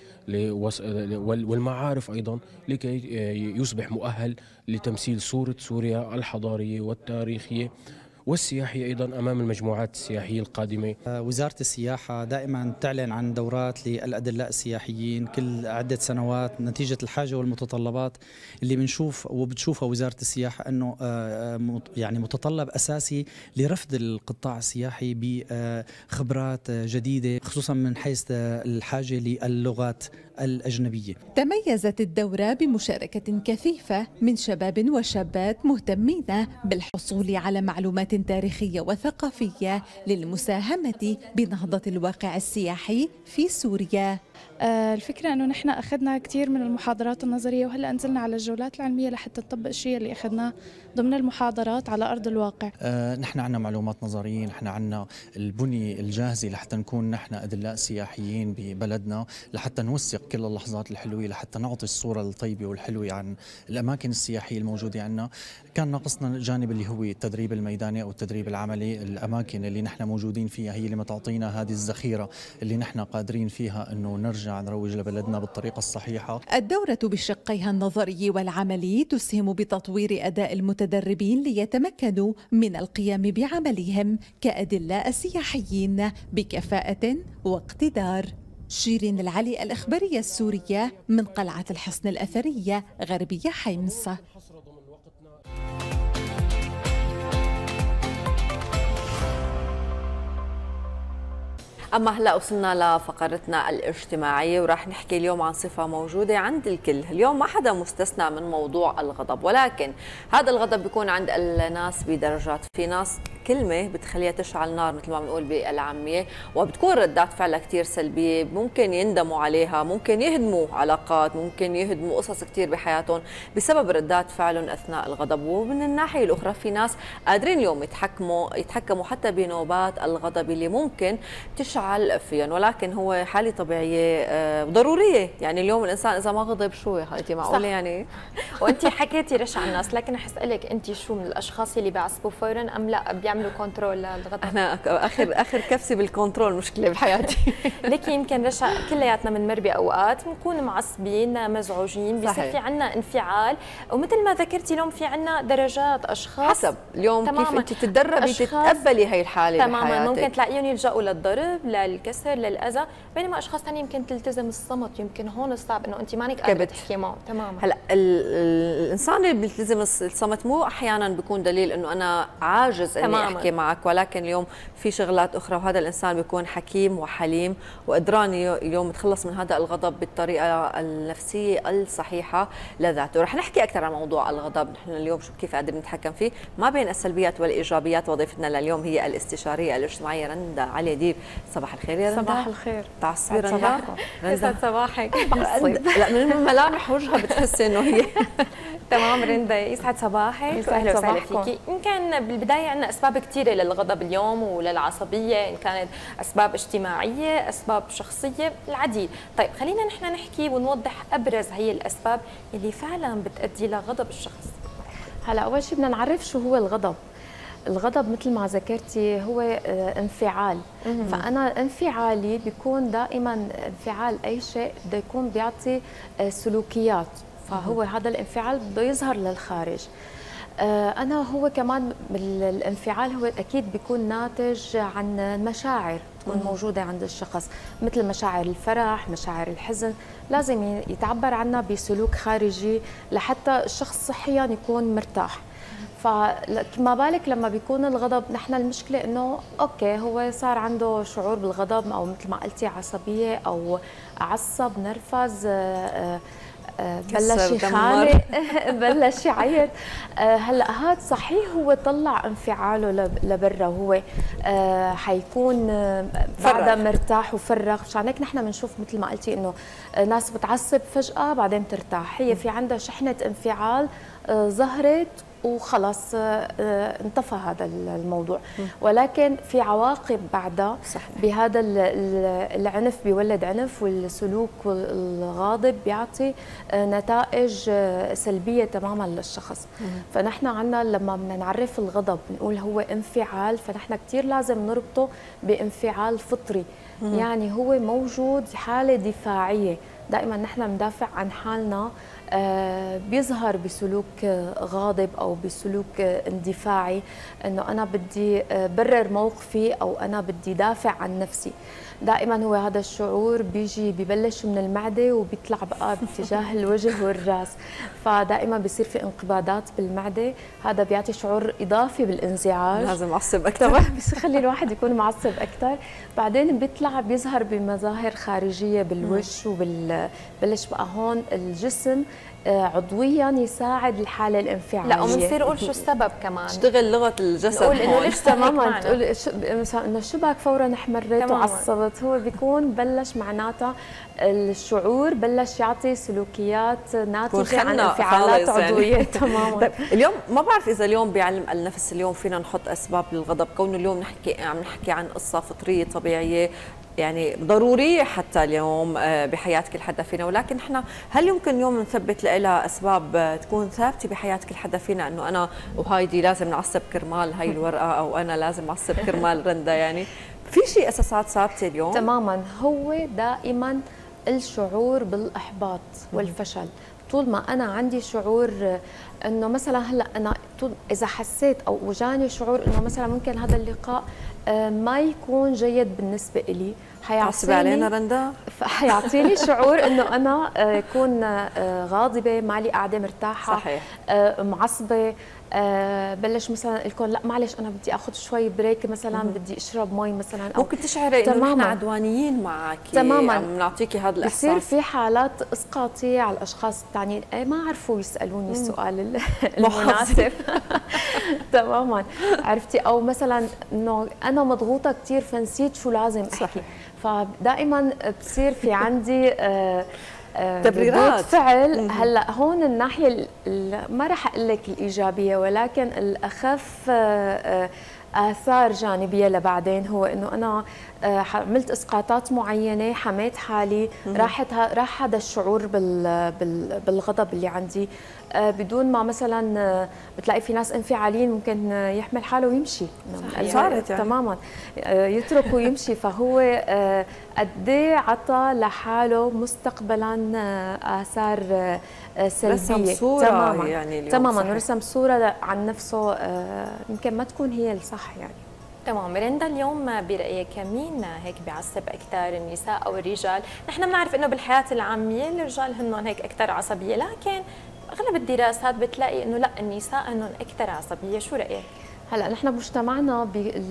والمعارف أيضا لكي يصبح مؤهل لتمثيل صورة سوريا الحضارية والتاريخية والسياحية أيضا أمام المجموعات السياحية القادمة. وزارة السياحة دائما تعلن عن دورات للأدلاء السياحيين كل عدة سنوات نتيجة الحاجة والمتطلبات اللي بنشوف وبتشوفها وزارة السياحة أنه يعني متطلب أساسي لرفض القطاع السياحي بخبرات جديدة، خصوصا من حيث الحاجة للغات الأجنبية. تميزت الدورة بمشاركة كثيفة من شباب وشابات مهتمين بالحصول على معلومات تاريخية وثقافية للمساهمة بنهضة الواقع السياحي في سوريا. الفكرة أنه نحن أخذنا كثير من المحاضرات النظرية وهلأ نزلنا على الجولات العلمية لحتى نطبق الشيء اللي أخذناه ضمن المحاضرات على أرض الواقع. آه نحن عندنا معلومات نظرية، نحن عندنا البنية الجاهزة لحتى نكون نحن أدلاء سياحيين ببلدنا، لحتى نوثق كل اللحظات الحلوة، لحتى نعطي الصورة الطيبة والحلوة عن الأماكن السياحية الموجودة عندنا. كان ناقصنا الجانب اللي هو التدريب الميداني أو التدريب العملي. الأماكن اللي نحن موجودين فيها هي اللي ما تعطينا هذه الذخيرة اللي نحن قادرين فيها أنه نرجع نروج لبلدنا بالطريقة الصحيحة. الدورة بشقيها النظري والعملي تسهم بتطوير أداء المتدربين ليتمكنوا من القيام بعملهم كأدلاء سياحيين بكفاءة واقتدار. شيرين العلي، الإخبارية السورية من قلعة الحصن الأثرية غربية حمص. أما هلا وصلنا لفقرتنا الاجتماعية وراح نحكي اليوم عن صفة موجودة عند الكل. اليوم ما حدا مستثنى من موضوع الغضب، ولكن هذا الغضب بيكون عند الناس بدرجات. في ناس كلمة بتخليها تشعل نار مثل ما بنقول بالعامية، وبتكون ردات فعلها كتير سلبية، ممكن يندموا عليها، ممكن يهدموا علاقات، ممكن يهدموا قصص كتير بحياتهم بسبب ردات فعلهم أثناء الغضب. ومن الناحية الأخرى في ناس قادرين اليوم يتحكموا يتحكموا حتى بنوبات الغضب اللي ممكن تشعل فيهم، ولكن هو حالة طبيعية وضرورية. يعني اليوم الإنسان إذا ما غضب شو يا خالتي معقولة يعني؟ وأنت حكيتي رش عن الناس، لكن رح أسألك أنت شو من الأشخاص اللي بيعصبوا فورا أم لا بيعملوا كنترول للغضب؟ أنا آخر آخر كبسة بالكنترول مشكلة بحياتي. ليك يمكن رشا كلياتنا بنمر بأوقات بنكون معصبين مزعوجين، بيصير في عنا انفعال، ومثل ما ذكرتي اليوم في عنا درجات أشخاص حسب اليوم تماماً. كيف أنت تتدربي تتقبلي هي الحالة تماما بحياتك. ممكن تلاقيهم يلجأوا للضرب، للكسر، للأذى، بينما أشخاص ثانيين يمكن تلتزم الصمت. يمكن هون الصعب إنه أنت مانك قادرة تحكي معه. تماما. هلا الإنسان اللي بيلتزم الصمت مو أحيانا بيكون دليل إنه أنا عاجز إني تماماً. أحكي معك، ولكن اليوم في شغلات أخرى، وهذا الإنسان بيكون حكيم وحليم وقدران اليوم يتخلص من هذا الغضب بالطريقة النفسية الصحيحة لذاته. رح نحكي أكثر عن موضوع الغضب نحن اليوم، شو كيف قادرين نتحكم فيه ما بين السلبيات والإيجابيات. وضيفتنا لليوم هي الاستشارية الاجتماعية رندا علي ديب. صباح الخير يا رندا. صباح الخير. تعصبي رندا؟ يسعد صباحك. لا من ملامح وجهها بتحسي إنه هي تمام. رندا يسعد صباحك واهلا وسهلا فيكي. يمكن بالبدايه عندنا اسباب كثيره للغضب اليوم وللعصبيه، ان كانت اسباب اجتماعيه، اسباب شخصيه، العديد. طيب خلينا نحن نحكي ونوضح ابرز هي الاسباب اللي فعلا بتؤدي لغضب الشخص. هلا اول شيء بدنا نعرف شو هو الغضب. الغضب مثل ما ذكرتي هو انفعال، فانا انفعالي بيكون دائما انفعال اي شيء بده يكون بيعطي سلوكيات، فهو هذا الانفعال بده يظهر للخارج. أنا هو كمان الانفعال هو أكيد بيكون ناتج عن المشاعر تكون موجودة عند الشخص، مثل مشاعر الفرح، مشاعر الحزن، لازم يتعبر عنها بسلوك خارجي لحتى الشخص صحيا يكون مرتاح. فما بالك لما بيكون الغضب، نحن المشكلة إنه أوكي هو صار عنده شعور بالغضب أو مثل ما قلتي عصبية أو عصب، نرفز، بلش يخانق، بلش يعيط. هلا هذا صحيح هو طلع انفعاله لبرا، هو حيكون بعدها مرتاح وفرغ. مشان هيك نحن بنشوف مثل ما قلتي انه ناس بتعصب فجأة بعدين ترتاح، هي في عندها شحنة انفعال ظهرت وخلص انطفى هذا الموضوع. ولكن في عواقب بعدها بهذا العنف، بيولد عنف، والسلوك الغاضب بيعطي نتائج سلبية تماما للشخص. فنحن عنا لما بدنا نعرف الغضب بنقول هو انفعال، فنحن كثير لازم نربطه بانفعال فطري، يعني هو موجود حالة دفاعية، دائما نحن ندافع عن حالنا، آه بيظهر بسلوك غاضب او بسلوك اندفاعي، انه انا بدي برر موقفي او انا بدي دافع عن نفسي. دائما هو هذا الشعور بيجي ببلش من المعده وبيطلع بقى باتجاه الوجه والراس، فدائما بيصير في انقباضات بالمعده، هذا بيعطي شعور اضافي بالانزعاج، لازم اعصب اكثر، بيخلي الواحد يكون معصب اكثر. بعدين بيطلع بيظهر بمظاهر خارجيه بالوجه وبالبلش بقى هون الجسم عضويا يساعد الحاله الانفعاليه. لا وبنصير نقول شو السبب كمان، تشتغل لغه الجسد، نقول انه ليش تماما، تقول انه شبك فورا احمريت وعصبت، هو بيكون بلش معناتها الشعور بلش يعطي سلوكيات ناتجه عن انفعالات عضويه. يعني. تماما. طيب اليوم ما بعرف اذا اليوم بعلم النفس اليوم فينا نحط اسباب للغضب، كونه اليوم نحكي عم نحكي عن قصه فطريه طبيعيه يعني ضروريه حتى اليوم بحياه كل حدا فينا، ولكن احنا هل يمكن اليوم نثبت لها اسباب تكون ثابته بحياه كل حدا فينا، انه انا وهايدي لازم نعصب كرمال هاي الورقه، او انا لازم اعصب كرمال رندا؟ يعني في شيء اساسات ثابته اليوم؟ تماما، هو دائما الشعور بالاحباط والفشل. طول ما انا عندي شعور انه مثلا هلا انا طول اذا حسيت او اجاني شعور انه مثلا ممكن هذا اللقاء ما يكون جيد بالنسبه لي، حيعصبي علينا رندا؟ حيعطيني شعور انه انا اكون غاضبه، مالي قاعده مرتاحه، صحيح، معصبه، آه بلش مثلا لكم لا معلش انا بدي اخذ شوي بريك مثلا، بدي اشرب مي مثلا، أو ممكن تشعري انه نحن عدوانيين معك، تماما عم نعطيكي هذا الاحساس. بصير في حالات اسقاطيه على الاشخاص الثانيين، اي ما عرفوا يسالوني السؤال المناسب. تماما عرفتي، او مثلا انه انا مضغوطه كثير فنسيت شو لازم احكي. صحيح. فدائما بصير في عندي آه تبريرات فعل. هلا هون الناحيه ما راح اقول لك الايجابيه، ولكن الاخف اثار جانبيه لبعدين هو انه انا عملت اسقاطات معينه، حميت حالي، راحت راح هذا الشعور بالغضب اللي عندي بدون ما مثلا بتلاقي في ناس انفعاليين ممكن يحمل حاله ويمشي. صارت يعني. تماما يترك ويمشي. فهو قد ايه عطى لحاله مستقبلا اثار سلبيه. رسم صوره تماما يعني اليوم. تماما رسم صوره عن نفسه يمكن ما تكون هي الصح يعني. تمام. رندا، اليوم برأيك مين هيك بيعصب أكثر، النساء أو الرجال؟ نحن بنعرف إنه بالحياة العامية الرجال هن هيك أكثر عصبية، لكن أغلب الدراسات بتلاقي إنه لا، النساء هن أكثر عصبية. شو رأيك؟ هلا نحن مجتمعنا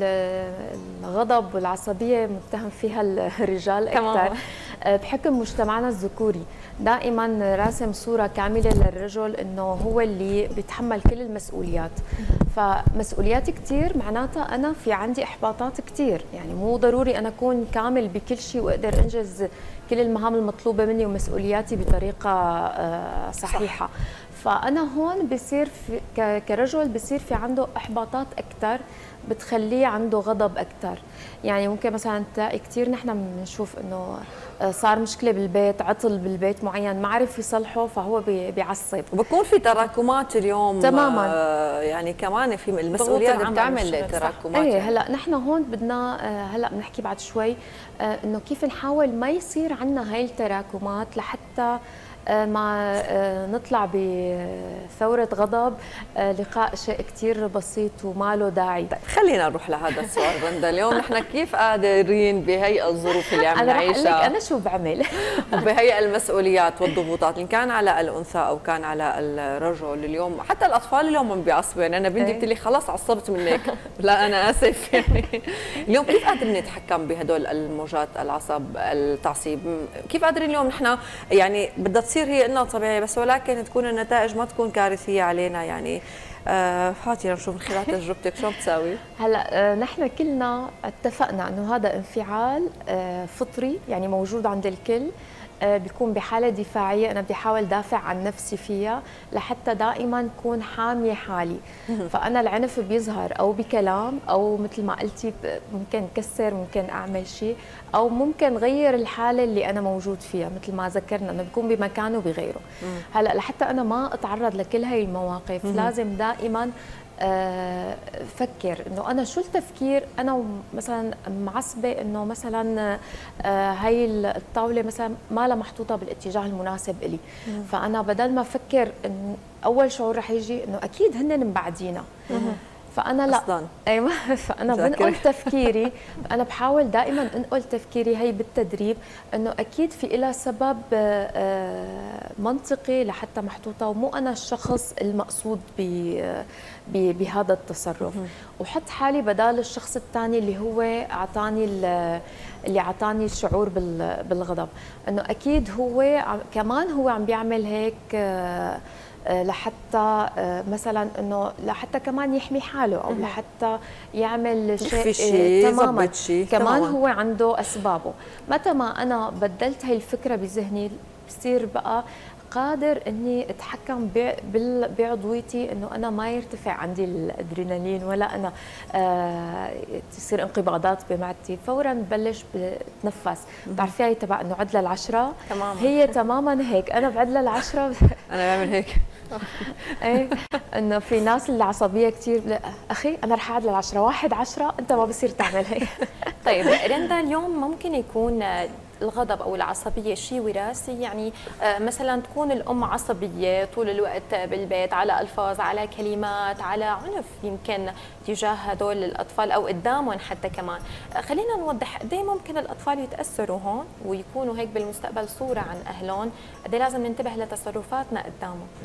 بالغضب والعصبيه متهم فيها الرجال اكثر بحكم مجتمعنا الذكوري، دائما راسم صوره كامله للرجل انه هو اللي بيتحمل كل المسؤوليات. فمسؤوليات كثير معناتها انا في عندي احباطات كثير، يعني مو ضروري انا اكون كامل بكل شيء واقدر انجز كل المهام المطلوبه مني ومسؤولياتي بطريقه صحيحه. صح. فأنا هون بصير في كرجل بصير في عنده إحباطات أكثر بتخليه عنده غضب أكثر. يعني ممكن مثلا تلاقي كثير نحن بنشوف إنه صار مشكلة بالبيت، عطل بالبيت معين ما عرف يصلحه فهو بيعصب، وبكون في تراكمات اليوم. تماما. يعني كمان في المسؤوليات بتعمل تراكمات. ايه يعني. هلا نحن هون بدنا هلا بنحكي بعد شوي إنه كيف نحاول ما يصير عندنا هاي التراكمات لحتى ما نطلع بثورة غضب لقاء شيء كتير بسيط وما له داعي. طيب خلينا نروح لهذا السؤال رندا. اليوم نحن كيف قادرين بهي الظروف اللي عم نعيشها؟ أنا رح أنا شو بعمل بهي المسؤوليات والضغوطات إن كان على الأنثى أو كان على الرجل. اليوم حتى الأطفال اليوم عم بيعصبوا، يعني أنا بنتي بتقول لي خلص عصبت منك. لا أنا آسف. يعني اليوم كيف قادرين نتحكم بهدول الموجات العصب التعصيب؟ كيف قادرين اليوم نحن يعني بدها تصير هي إنها طبيعية بس ولكن تكون النتائج ما تكون كارثية علينا؟ يعني آه فاتي نشوف من خلال تجربتك شو بتساوي؟ هلا آه نحن كلنا اتفقنا انه هذا انفعال آه فطري يعني موجود عند الكل، آه بيكون بحالة دفاعية أنا بدي أحاول دافع عن نفسي فيها لحتى دائما أكون حامية حالي. فأنا العنف بيظهر أو بكلام أو مثل ما قلتي ممكن كسر، ممكن أعمل شيء، أو ممكن غير الحالة اللي أنا موجود فيها مثل ما ذكرنا أنه بيكون بمكانه بغيره. هلا لحتى أنا ما أتعرض لكل هاي المواقف لازم دائما فكر انه انا شو التفكير. انا مثلا معصبه انه مثلا هاي الطاوله مثلا ما لها محطوطه بالاتجاه المناسب لي، فانا بدل ما افكر انه اول شعور رح يجي انه اكيد هن مبعدينا، فانا لا أصلاً. ايوه فانا بنقل تفكيري. انا بحاول دائما انقل تفكيري هي بالتدريب انه اكيد في لها سبب منطقي لحتى محطوطه، ومو انا الشخص المقصود بهذا التصرف، وحط حالي بدال الشخص الثاني اللي هو اعطاني اللي اعطاني الشعور بالغضب، انه اكيد هو كمان هو عم بيعمل هيك لحتى مثلا انه لحتى كمان يحمي حاله او لحتى يعمل شيء, شيء تماما شيء كمان تماماً. هو عنده اسبابه. متى ما انا بدلت هاي الفكره بذهني بصير بقى قادر اني اتحكم بعضويتي انه انا ما يرتفع عندي الادرينالين ولا انا آه تصير انقباضات بمعدتي، فورا ببلش بتنفس. بتعرفي هي تبع انه عدله العشره تماما. هي تماما هيك، انا بعدله العشره انا بعمل هيك ايه انه في ناس اللي عصبيه كثير، اخي انا رح اعدل العشره، واحد عشره انت ما بصير تعمل هيك. طيب رندا، اليوم ممكن يكون الغضب او العصبيه شيء وراثي؟ يعني مثلا تكون الام عصبيه طول الوقت بالبيت على الفاظ، على كلمات، على عنف يمكن تجاه هدول الاطفال او قدامهم حتى كمان. خلينا نوضح قد ايه ممكن الاطفال يتاثروا هون ويكونوا هيك بالمستقبل صوره عن اهلهم، قد ايه لازم ننتبه لتصرفاتنا قدامهم.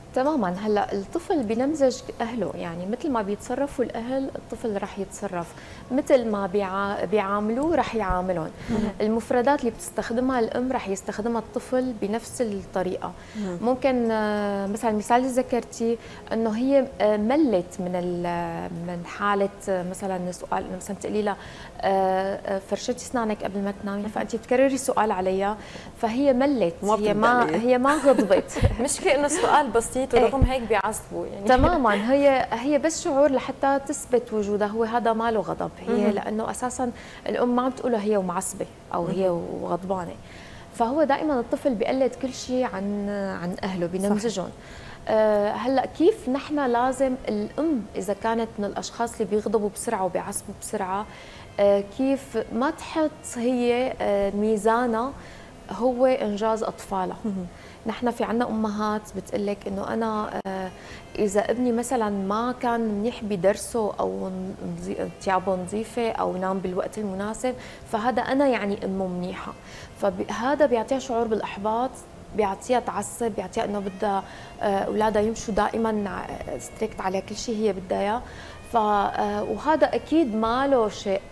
تماما. هلا الطفل بنمزج اهله، يعني مثل ما بيتصرفوا الاهل الطفل رح يتصرف، مثل ما بيع... بيعاملوه رح يعاملهم. المفردات اللي بتستخدمها الام رح يستخدمها الطفل بنفس الطريقه. ممكن مثلا المثال اللي ذكرتي انه هي ملت من من حاله مثلا سؤال، مثلا تقولي لها فرشتي اسنانك قبل ما تنامي، فانت بتكرري سؤال عليها فهي ملت، هي ما هي ما غضبت. مشكلة انه السؤال بسيط ورغم هيك بيعصبوا يعني. تماما. هي هي بس شعور لحتى تثبت وجودها، هو هذا ما له غضب، هي لانه اساسا الام ما عم تقولها هي ومعصبه او هي وغضبانه. فهو دائما الطفل بيقلد كل شيء عن عن اهله، بينمزجهم. أه هلا كيف نحن لازم الام اذا كانت من الاشخاص اللي بيغضبوا بسرعه وبيعصبوا بسرعه، أه كيف ما تحط هي أه ميزانها هو انجاز اطفالها. نحن في عنا امهات بتقول لك انه انا أه اذا ابني مثلا ما كان منيح بدرسه او ثيابه نظيفه او نام بالوقت المناسب فهذا انا يعني امه منيحه، فهذا بيعطيها شعور بالاحباط، بيعطيها تعصب، بيعطيها انه بدها اولادها يمشوا دائما ستريكت على كل شيء هي بدها اياه. ف وهذا اكيد ما له شيء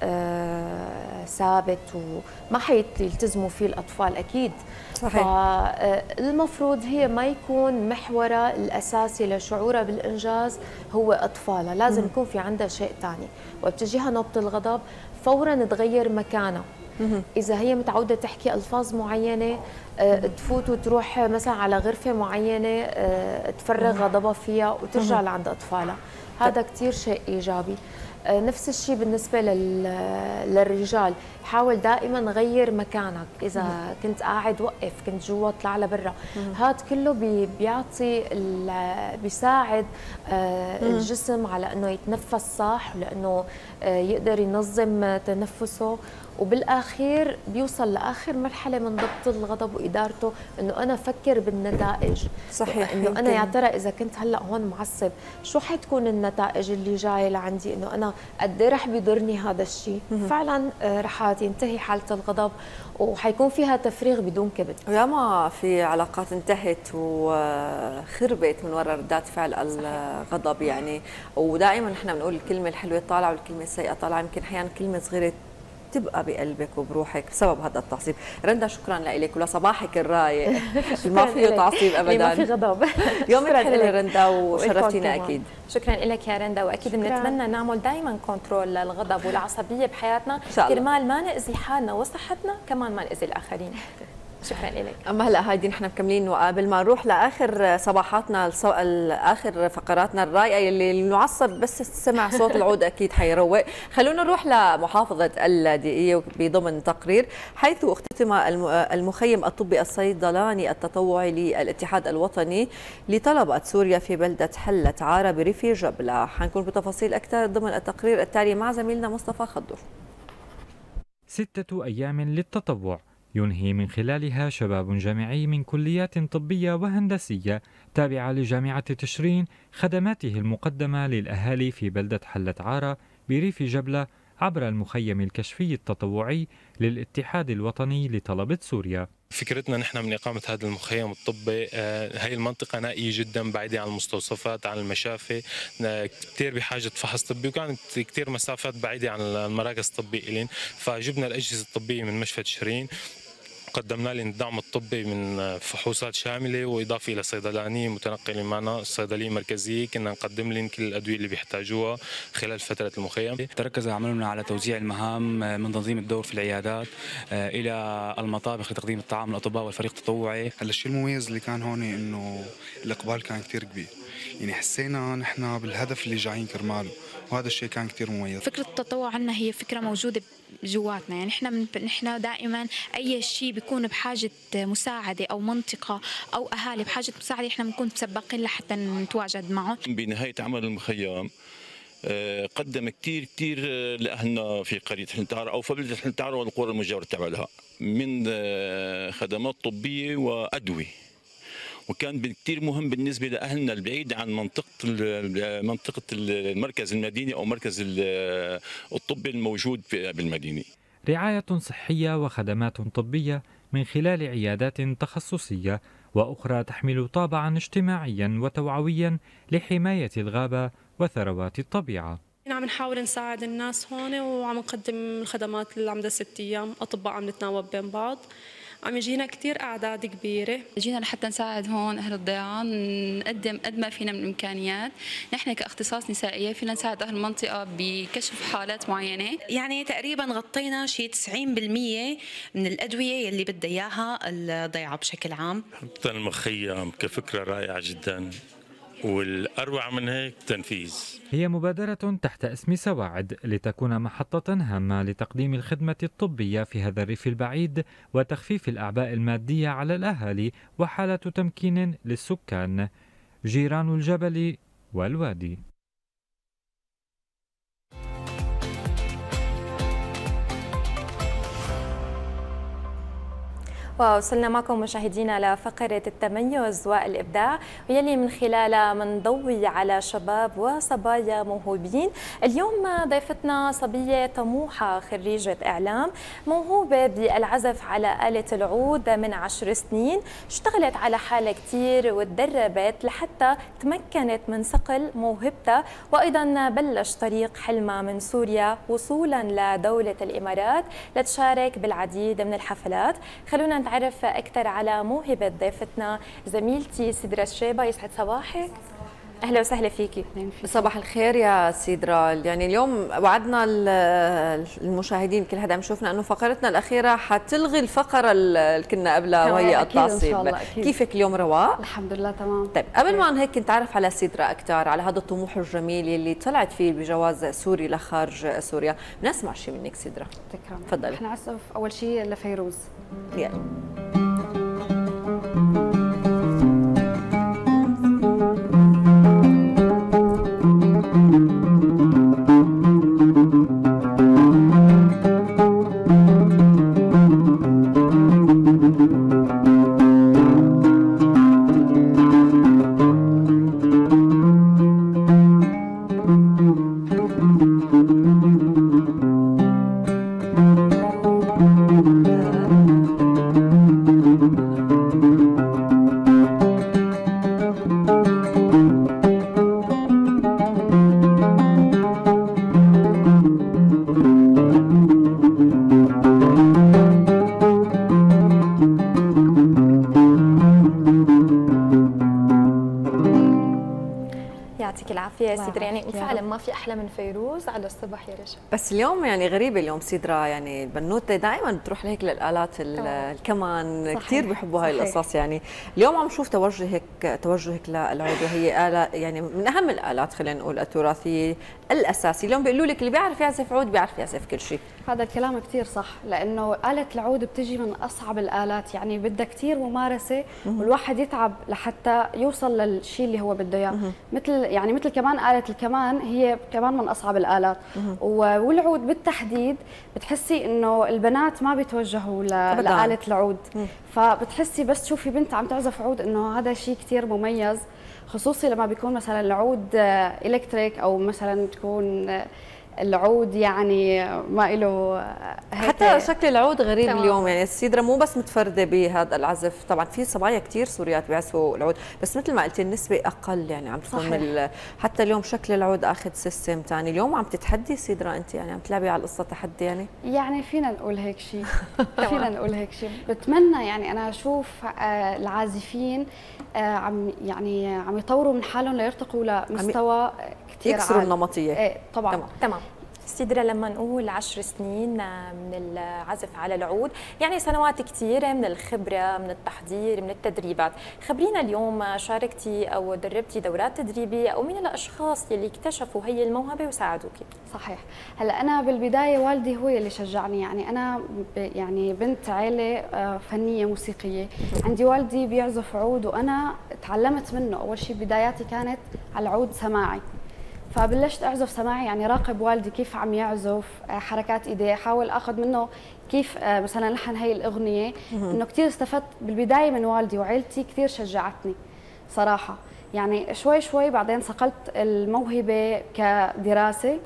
ثابت وما حيلتزموا فيه الاطفال اكيد. صحيح. فالمفروض هي ما يكون محورها الاساسي لشعورها بالانجاز هو اطفالها، لازم يكون في عندها شيء ثاني، وبتجيها نوبه الغضب فورا تغير مكانها. إذا هي متعودة تحكي ألفاظ معينة تفوت وتروح مثلا على غرفة معينة تفرغ غضبها فيها وترجع لعند أطفالها، هذا كتير شيء إيجابي. نفس الشيء بالنسبة للرجال، حاول دائما غير مكانك، إذا كنت قاعد وقف، كنت جوا اطلع لبرا، هذا كله بي بيعطي بيساعد الجسم على أنه يتنفس صح ولأنه يقدر ينظم تنفسه، وبالاخير بيوصل لاخر مرحله من ضبط الغضب وادارته، انه انا افكر بالنتائج. صحيح. انه انا يا ترى اذا كنت هلا هون معصب شو حتكون النتائج اللي جايه لعندي، انه انا قد ايه رح بيضرني هذا الشيء. فعلا رح تنتهي حاله الغضب وحيكون فيها تفريغ بدون كبت. وياما في علاقات انتهت وخربت من وراء ردات فعل الغضب يعني، ودائما نحن بنقول الكلمه الحلوه طالعه والكلمه السيئه طالعه، يمكن احيانا كلمه صغيره تبقى بقلبك وبروحك بسبب هذا التعصيب. رندا شكرا لك ولصباحك الرايق، ما فيه تعصيب ابدا، ما في غضب. يومك حلو رندا وشرفتينا اكيد. شكرا لك يا رندا، واكيد بنتمنى نعمل دائما كنترول للغضب والعصبيه بحياتنا كرمال ما ناذي حالنا وصحتنا، كمان ما ناذي الاخرين. شكرا لك. اما هلا هايدي نحن مكملين، وقبل ما نروح لاخر صباحاتنا اخر فقراتنا الرايقه اللي المعصب بس سمع صوت العود اكيد حيروق، خلونا نروح لمحافظه اللاذقيه بضمن تقرير حيث اختتم المخيم الطبي الصيدلاني التطوعي للاتحاد الوطني لطلبه سوريا في بلده حلة عارة بريف جبلة. حنكون بتفاصيل اكثر ضمن التقرير التالي مع زميلنا مصطفى خضر. ستة ايام للتطوع ينهي من خلالها شباب جامعي من كليات طبية وهندسية تابعة لجامعة تشرين خدماته المقدمة للأهالي في بلدة حلة عارة بريف جبلة عبر المخيم الكشفي التطوعي للاتحاد الوطني لطلبة سوريا. فكرتنا نحن من إقامة هذا المخيم الطبي، هاي المنطقة نائية جدا، بعيدة عن المستوصفات، عن المشافي، كثير بحاجة فحص طبي، وكانت كثير مسافات بعيدة عن المراكز الطبية إلين، فجبنا الأجهزة الطبية من مشفى تشرين، قدمنا لهم الدعم الطبي من فحوصات شامله واضافه الى صيدلانيه متنقله معنا، صيدليه مركزيه كنا نقدم لهم كل الادويه اللي بيحتاجوها خلال فتره المخيم. تركز عملنا على توزيع المهام من تنظيم الدور في العيادات الى المطابخ لتقديم الطعام للاطباء والفريق التطوعي. هلا الشيء المميز اللي كان هون انه الاقبال كان كثير كبير، يعني حسينا نحن بالهدف اللي جايين كرماله، وهذا الشيء كان كثير مميز. فكره التطوع عندنا هي فكره موجوده جواتنا، يعني احنا من نحن دائما اي شيء بيكون بحاجه مساعده او منطقه او اهالي بحاجه مساعده احنا بنكون مسبقين لحتى نتواجد معهم. بنهايه عمل المخيم قدم كثير كثير لاهلنا في قريه حلة عارة او في بلده حلة عارة والقرى المجاوره تبع لها من خدمات طبيه وادويه، وكان كثير مهم بالنسبه لاهلنا البعيد عن منطقه منطقه المركز المديني او مركز الطبي الموجود بالمدينه. رعاية صحية وخدمات طبية من خلال عيادات تخصصية وأخرى تحمل طابعا اجتماعيا وتوعويا لحماية الغابة وثروات الطبيعة. عم نحاول نساعد الناس هون وعم نقدم الخدمات اللي عم ست أيام، أطباء عم نتناوب بين بعض، عم يجينا كتير أعداد كبيرة. جينا لحتى نساعد هون أهل الضيعة، نقدم قد ما فينا من الإمكانيات. نحن كاختصاص نسائية فينا نساعد أهل المنطقة بكشف حالات معينة. يعني تقريبا غطينا شيء تسعين بالمئة من الأدوية اللي بدها إياها الضيعة بشكل عام. حتى المخيم كفكرة رائعة جدا، والأروع من هيك تنفيذ. هي مبادرة تحت اسم سواعد لتكون محطة هامة لتقديم الخدمة الطبية في هذا الريف البعيد وتخفيف الأعباء المادية على الأهالي وحالة تمكين للسكان. جيران الجبل والوادي. ووصلنا معكم مشاهدينا لفقرة التميز والإبداع، ويلي من خلالها منضوي على شباب وصبايا موهوبين. اليوم ضيفتنا صبية طموحة خريجة إعلام موهوبة بالعزف على آلة العود من عشر سنين، اشتغلت على حالها كتير وتدربت لحتى تمكنت من صقل موهبتها، وأيضا بلش طريق حلمها من سوريا وصولا لدولة الإمارات لتشارك بالعديد من الحفلات. خلونا نتعرف أكثر على موهبة ضيفتنا زميلتي سدرة الشيبة. يسعد صباحك. اهلا وسهلا فيكي. صباح الخير يا سيدرا. يعني اليوم وعدنا المشاهدين كل حدا عم يشوفنا انه فقرتنا الاخيره حتلغي الفقره اللي كنا قبلها وهي التعصيب. كيفك اليوم رواق؟ الحمد لله تمام. طيب قبل ما هيك نتعرف على سيدرا اكثر، على هذا الطموح الجميل اللي طلعت فيه بجواز سوري لخارج سوريا، نسمع شيء منك سيدرا. تكرم. تفضلي. احنا نعزف اول شيء لفيروز. يلا. ما في احلى من فيروز على الصبح يا رشا. بس اليوم يعني غريبه اليوم سيدرا، يعني البنوته دائما بتروح لهيك للالات الكمان، كثير بيحبوا هاي القصص. يعني اليوم عم نشوف توجهك توجهك للعود، وهي آلة يعني من اهم الالات خلينا نقول التراثيه الاساسي. اليوم بيقولوا لك اللي بيعرف يعزف عود بيعرف يعزف كل شيء. هذا الكلام كثير صح، لانه آلة العود بتجي من اصعب الالات، يعني بدها كثير ممارسه والواحد يتعب لحتى يوصل للشيء اللي هو بده اياه. مثل يعني مثل كمان آلة الكمان هي كمان من اصعب الالات، والعود بالتحديد بتحسي انه البنات ما بيتوجهوا لآلة العود، فبتحسي بس تشوفي بنت عم تعزف عود انه هذا شيء كثير مميز، خصوصي لما بيكون مثلا العود الكتريك او مثلا تكون العود يعني ما له حتى شكل العود غريب طبعا. اليوم يعني السيدرا مو بس متفرده بهذا العزف، طبعا في صبايا كثير سوريات بيعزفوا العود، بس مثل ما قلتي النسبه اقل، يعني عم تكون حتى اليوم شكل العود اخذ سيستم ثاني. اليوم عم تتحدي سيدرا انت، يعني عم تلعبي على القصه تحدي يعني؟ يعني فينا نقول هيك شيء فينا نقول هيك شيء. بتمنى يعني انا اشوف العازفين عم يعني عم يطوروا من حالهم ليرتقوا لمستوى كثير عالي، يكسروا النمطيه. ايه طبعا تمام تمام. سيدرا لما نقول عشر سنين من العزف على العود يعني سنوات كثيرة من الخبرة، من التحضير، من التدريبات. خبرينا اليوم شاركتي أو دربتي دورات تدريبية أو مين الأشخاص اللي اكتشفوا هي الموهبة وساعدوكي؟ صحيح. هلا أنا بالبداية والدي هو اللي شجعني، يعني أنا يعني بنت عائلة فنية موسيقية، عندي والدي بيعزف عود وأنا تعلمت منه. أول شيء بداياتي كانت على العود سماعي، فبلشت اعزف سماعي، يعني راقب والدي كيف عم يعزف، حركات ايديه، احاول اخذ منه كيف مثلا لحن هي الاغنيه. انه كثير استفدت بالبدايه من والدي، وعائلتي كثير شجعتني صراحه. يعني شوي شوي بعدين صقلت الموهبه كدراسه،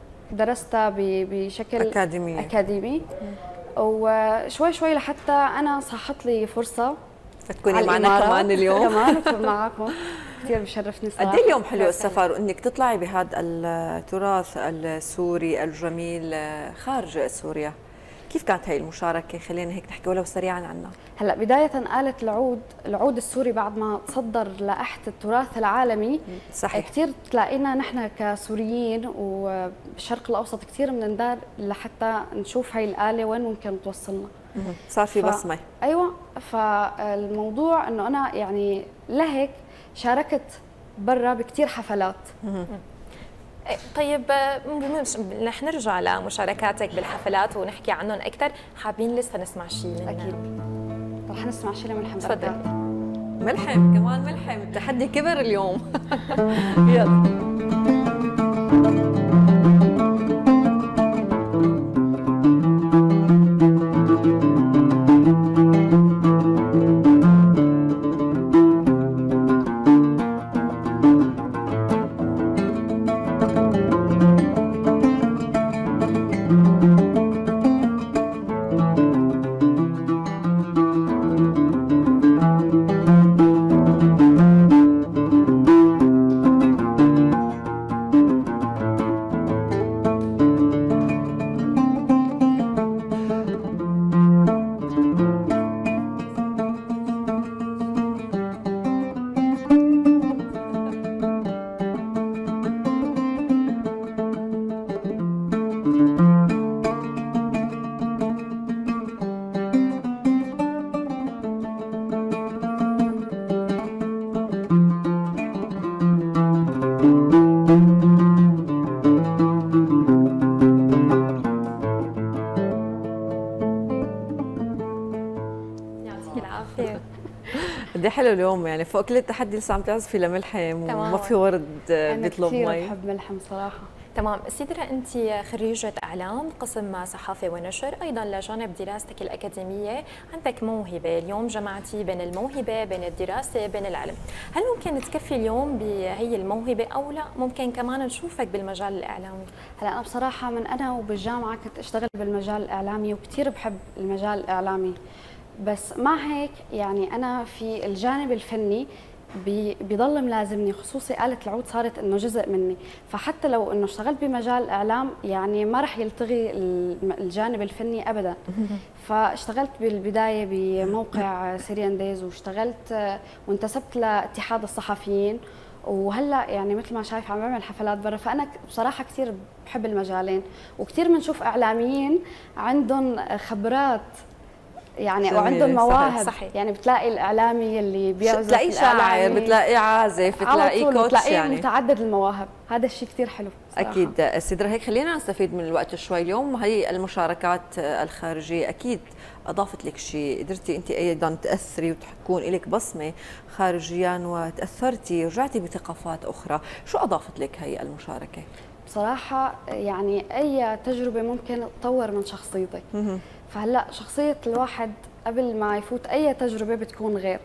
درستها بشكل اكاديمي اكاديمي وشوي شوي لحتى انا صحت لي فرصه تكوني معنا كمان اليوم. كمان أكون معكم، كثير بشرفني صراحة. قد ايه اليوم حلو السفر وانك تطلعي بهذا التراث السوري الجميل خارج سوريا. كيف كانت هي المشاركة؟ خلينا هيك نحكي ولو سريعا عنها. هلا بداية آلة العود، العود السوري بعد ما تصدر لائحة التراث العالمي صحيح كثير تلاقينا نحن كسوريين وبالشرق الأوسط كثير بنندار لحتى نشوف هاي الآلة وين ممكن توصلنا. صار في ف... بصمة. أيوة، فالموضوع إنه أنا يعني لهيك شاركت برا بكثير حفلات. طيب رح نرجع لمشاركاتك بالحفلات ونحكي عنهم اكثر، حابين لسه نسمع شيء. اكيد رح نسمع شيء لملحم. تفضل. ملحم كمان، ملحم التحدي كبر اليوم. يلا. قد ايه حلو اليوم، يعني فوق كل التحدي لسه عم تعزفي لملحم وما في ورد بيطلب مي. أنا كثير بحب ملحم صراحة. تمام. سيدرا أنت خريجة إعلام قسم صحافة ونشر، أيضا لجانب دراستك الأكاديمية عندك موهبة، اليوم جمعتي بين الموهبة بين الدراسة بين العلم، هل ممكن تكفي اليوم بهي الموهبة أو لا ممكن كمان نشوفك بالمجال الإعلامي؟ هلا أنا بصراحة من أنا وبالجامعة كنت أشتغل بالمجال الإعلامي وكثير بحب المجال الإعلامي، بس مع هيك يعني أنا في الجانب الفني بيضل ملازمني، خصوصي آلة العود صارت انه جزء مني، فحتى لو انه اشتغلت بمجال الاعلام يعني ما رح يلتغي الجانب الفني ابدا. فاشتغلت بالبدايه بموقع سيريان دايز، واشتغلت وانتسبت لاتحاد الصحفيين، وهلا يعني مثل ما شايف عم بعمل حفلات برا، فانا بصراحه كثير بحب المجالين، وكثير بنشوف اعلاميين عندهم خبرات يعني وعندهم مواهب. صحيح. يعني بتلاقي الاعلامي اللي بيعزف، بتلاقي شاعر، بتلاقي عازف، بتلاقي كوتش، بتلاقي يعني متعدد المواهب، هذا الشيء كثير حلو صراحة. اكيد. سيدرا هيك خلينا نستفيد من الوقت شوي اليوم، هي المشاركات الخارجيه اكيد اضافت لك شيء، قدرتي انت ايضا تاثري وتكون لك بصمه خارجيا وتاثرتي، رجعتي بثقافات اخرى، شو اضافت لك هي المشاركه؟ بصراحه يعني اي تجربه ممكن تطور من شخصيتك. فهلا شخصيه الواحد قبل ما يفوت اي تجربه بتكون غير،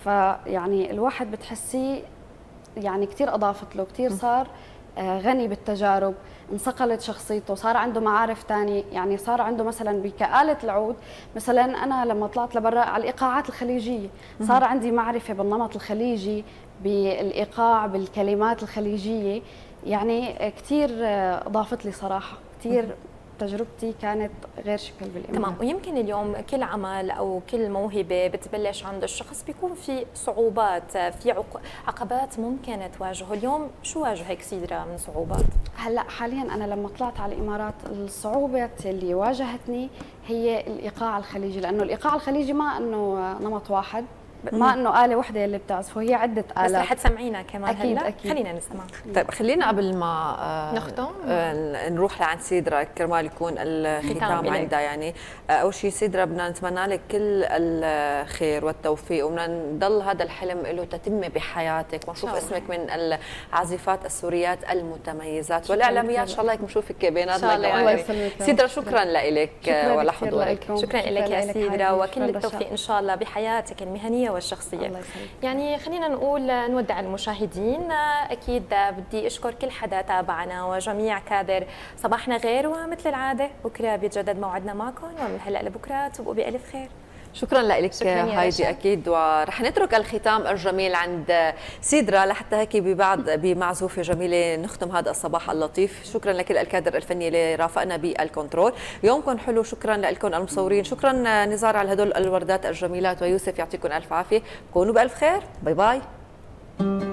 فيعني الواحد بتحسيه يعني كثير اضافت له، كثير صار غني بالتجارب، انصقلت شخصيته، صار عنده معارف ثانيه، يعني صار عنده مثلا بكآلة العود، مثلا انا لما طلعت لبرا على الايقاعات الخليجيه صار عندي معرفه بالنمط الخليجي، بالايقاع، بالكلمات الخليجيه، يعني كثير اضافت لي صراحه، كثير تجربتي كانت غير شكل بالإيمان. تمام. ويمكن اليوم كل عمل أو كل موهبة بتبلش عند الشخص بيكون في صعوبات، في عقبات ممكن تواجهه، اليوم شو واجهك سيدرا من صعوبات؟ هلا حاليا أنا لما طلعت على الإمارات الصعوبة اللي واجهتني هي الإيقاع الخليجي، لأنه الإيقاع الخليجي ما إنه نمط واحد، ما انه آلة وحده اللي بتعزفه، هي عدة آلات. بس رح تسمعينا كمان. أكيد هلا أكيد. خلينا نسمع. طيب خلينا قبل ما آه نختم آه نروح لعند سيدرا كرمال يكون الختام عندها، يعني آه اول شيء سيدرا بدنا نتمنى لك كل الخير والتوفيق، وبدنا نضل هذا الحلم له تتمه بحياتك، ونشوف اسمك من العازفات السوريات المتميزات والاعلاميات، ان شاء الله هيك بنشوفك بيناتنا. الله يسلمك سيدرا، شكرا لك ولحضورك. شكرا لك يا سيدرا، وكل التوفيق ان شاء الله بحياتك المهنيه والشخصيه. يعني خلينا نقول نودع المشاهدين، اكيد بدي اشكر كل حدا تابعنا وجميع كادر صباحنا غير، ومثل العاده بكره بيتجدد موعدنا معكم، ومن هلا لبكره تبقوا بالف خير. شكرا لك هايدي اكيد. ورح نترك الختام الجميل عند سيدرا لحتى هيك ببعض بمعزوفه جميله نختم هذا الصباح اللطيف. شكرا لكل الكادر الفني اللي رافقنا بالكنترول. يومكم حلو. شكرا لكم المصورين. شكرا نزار على هدول الوردات الجميلات. ويوسف يعطيكم الف عافيه. كونوا بالف خير. باي باي.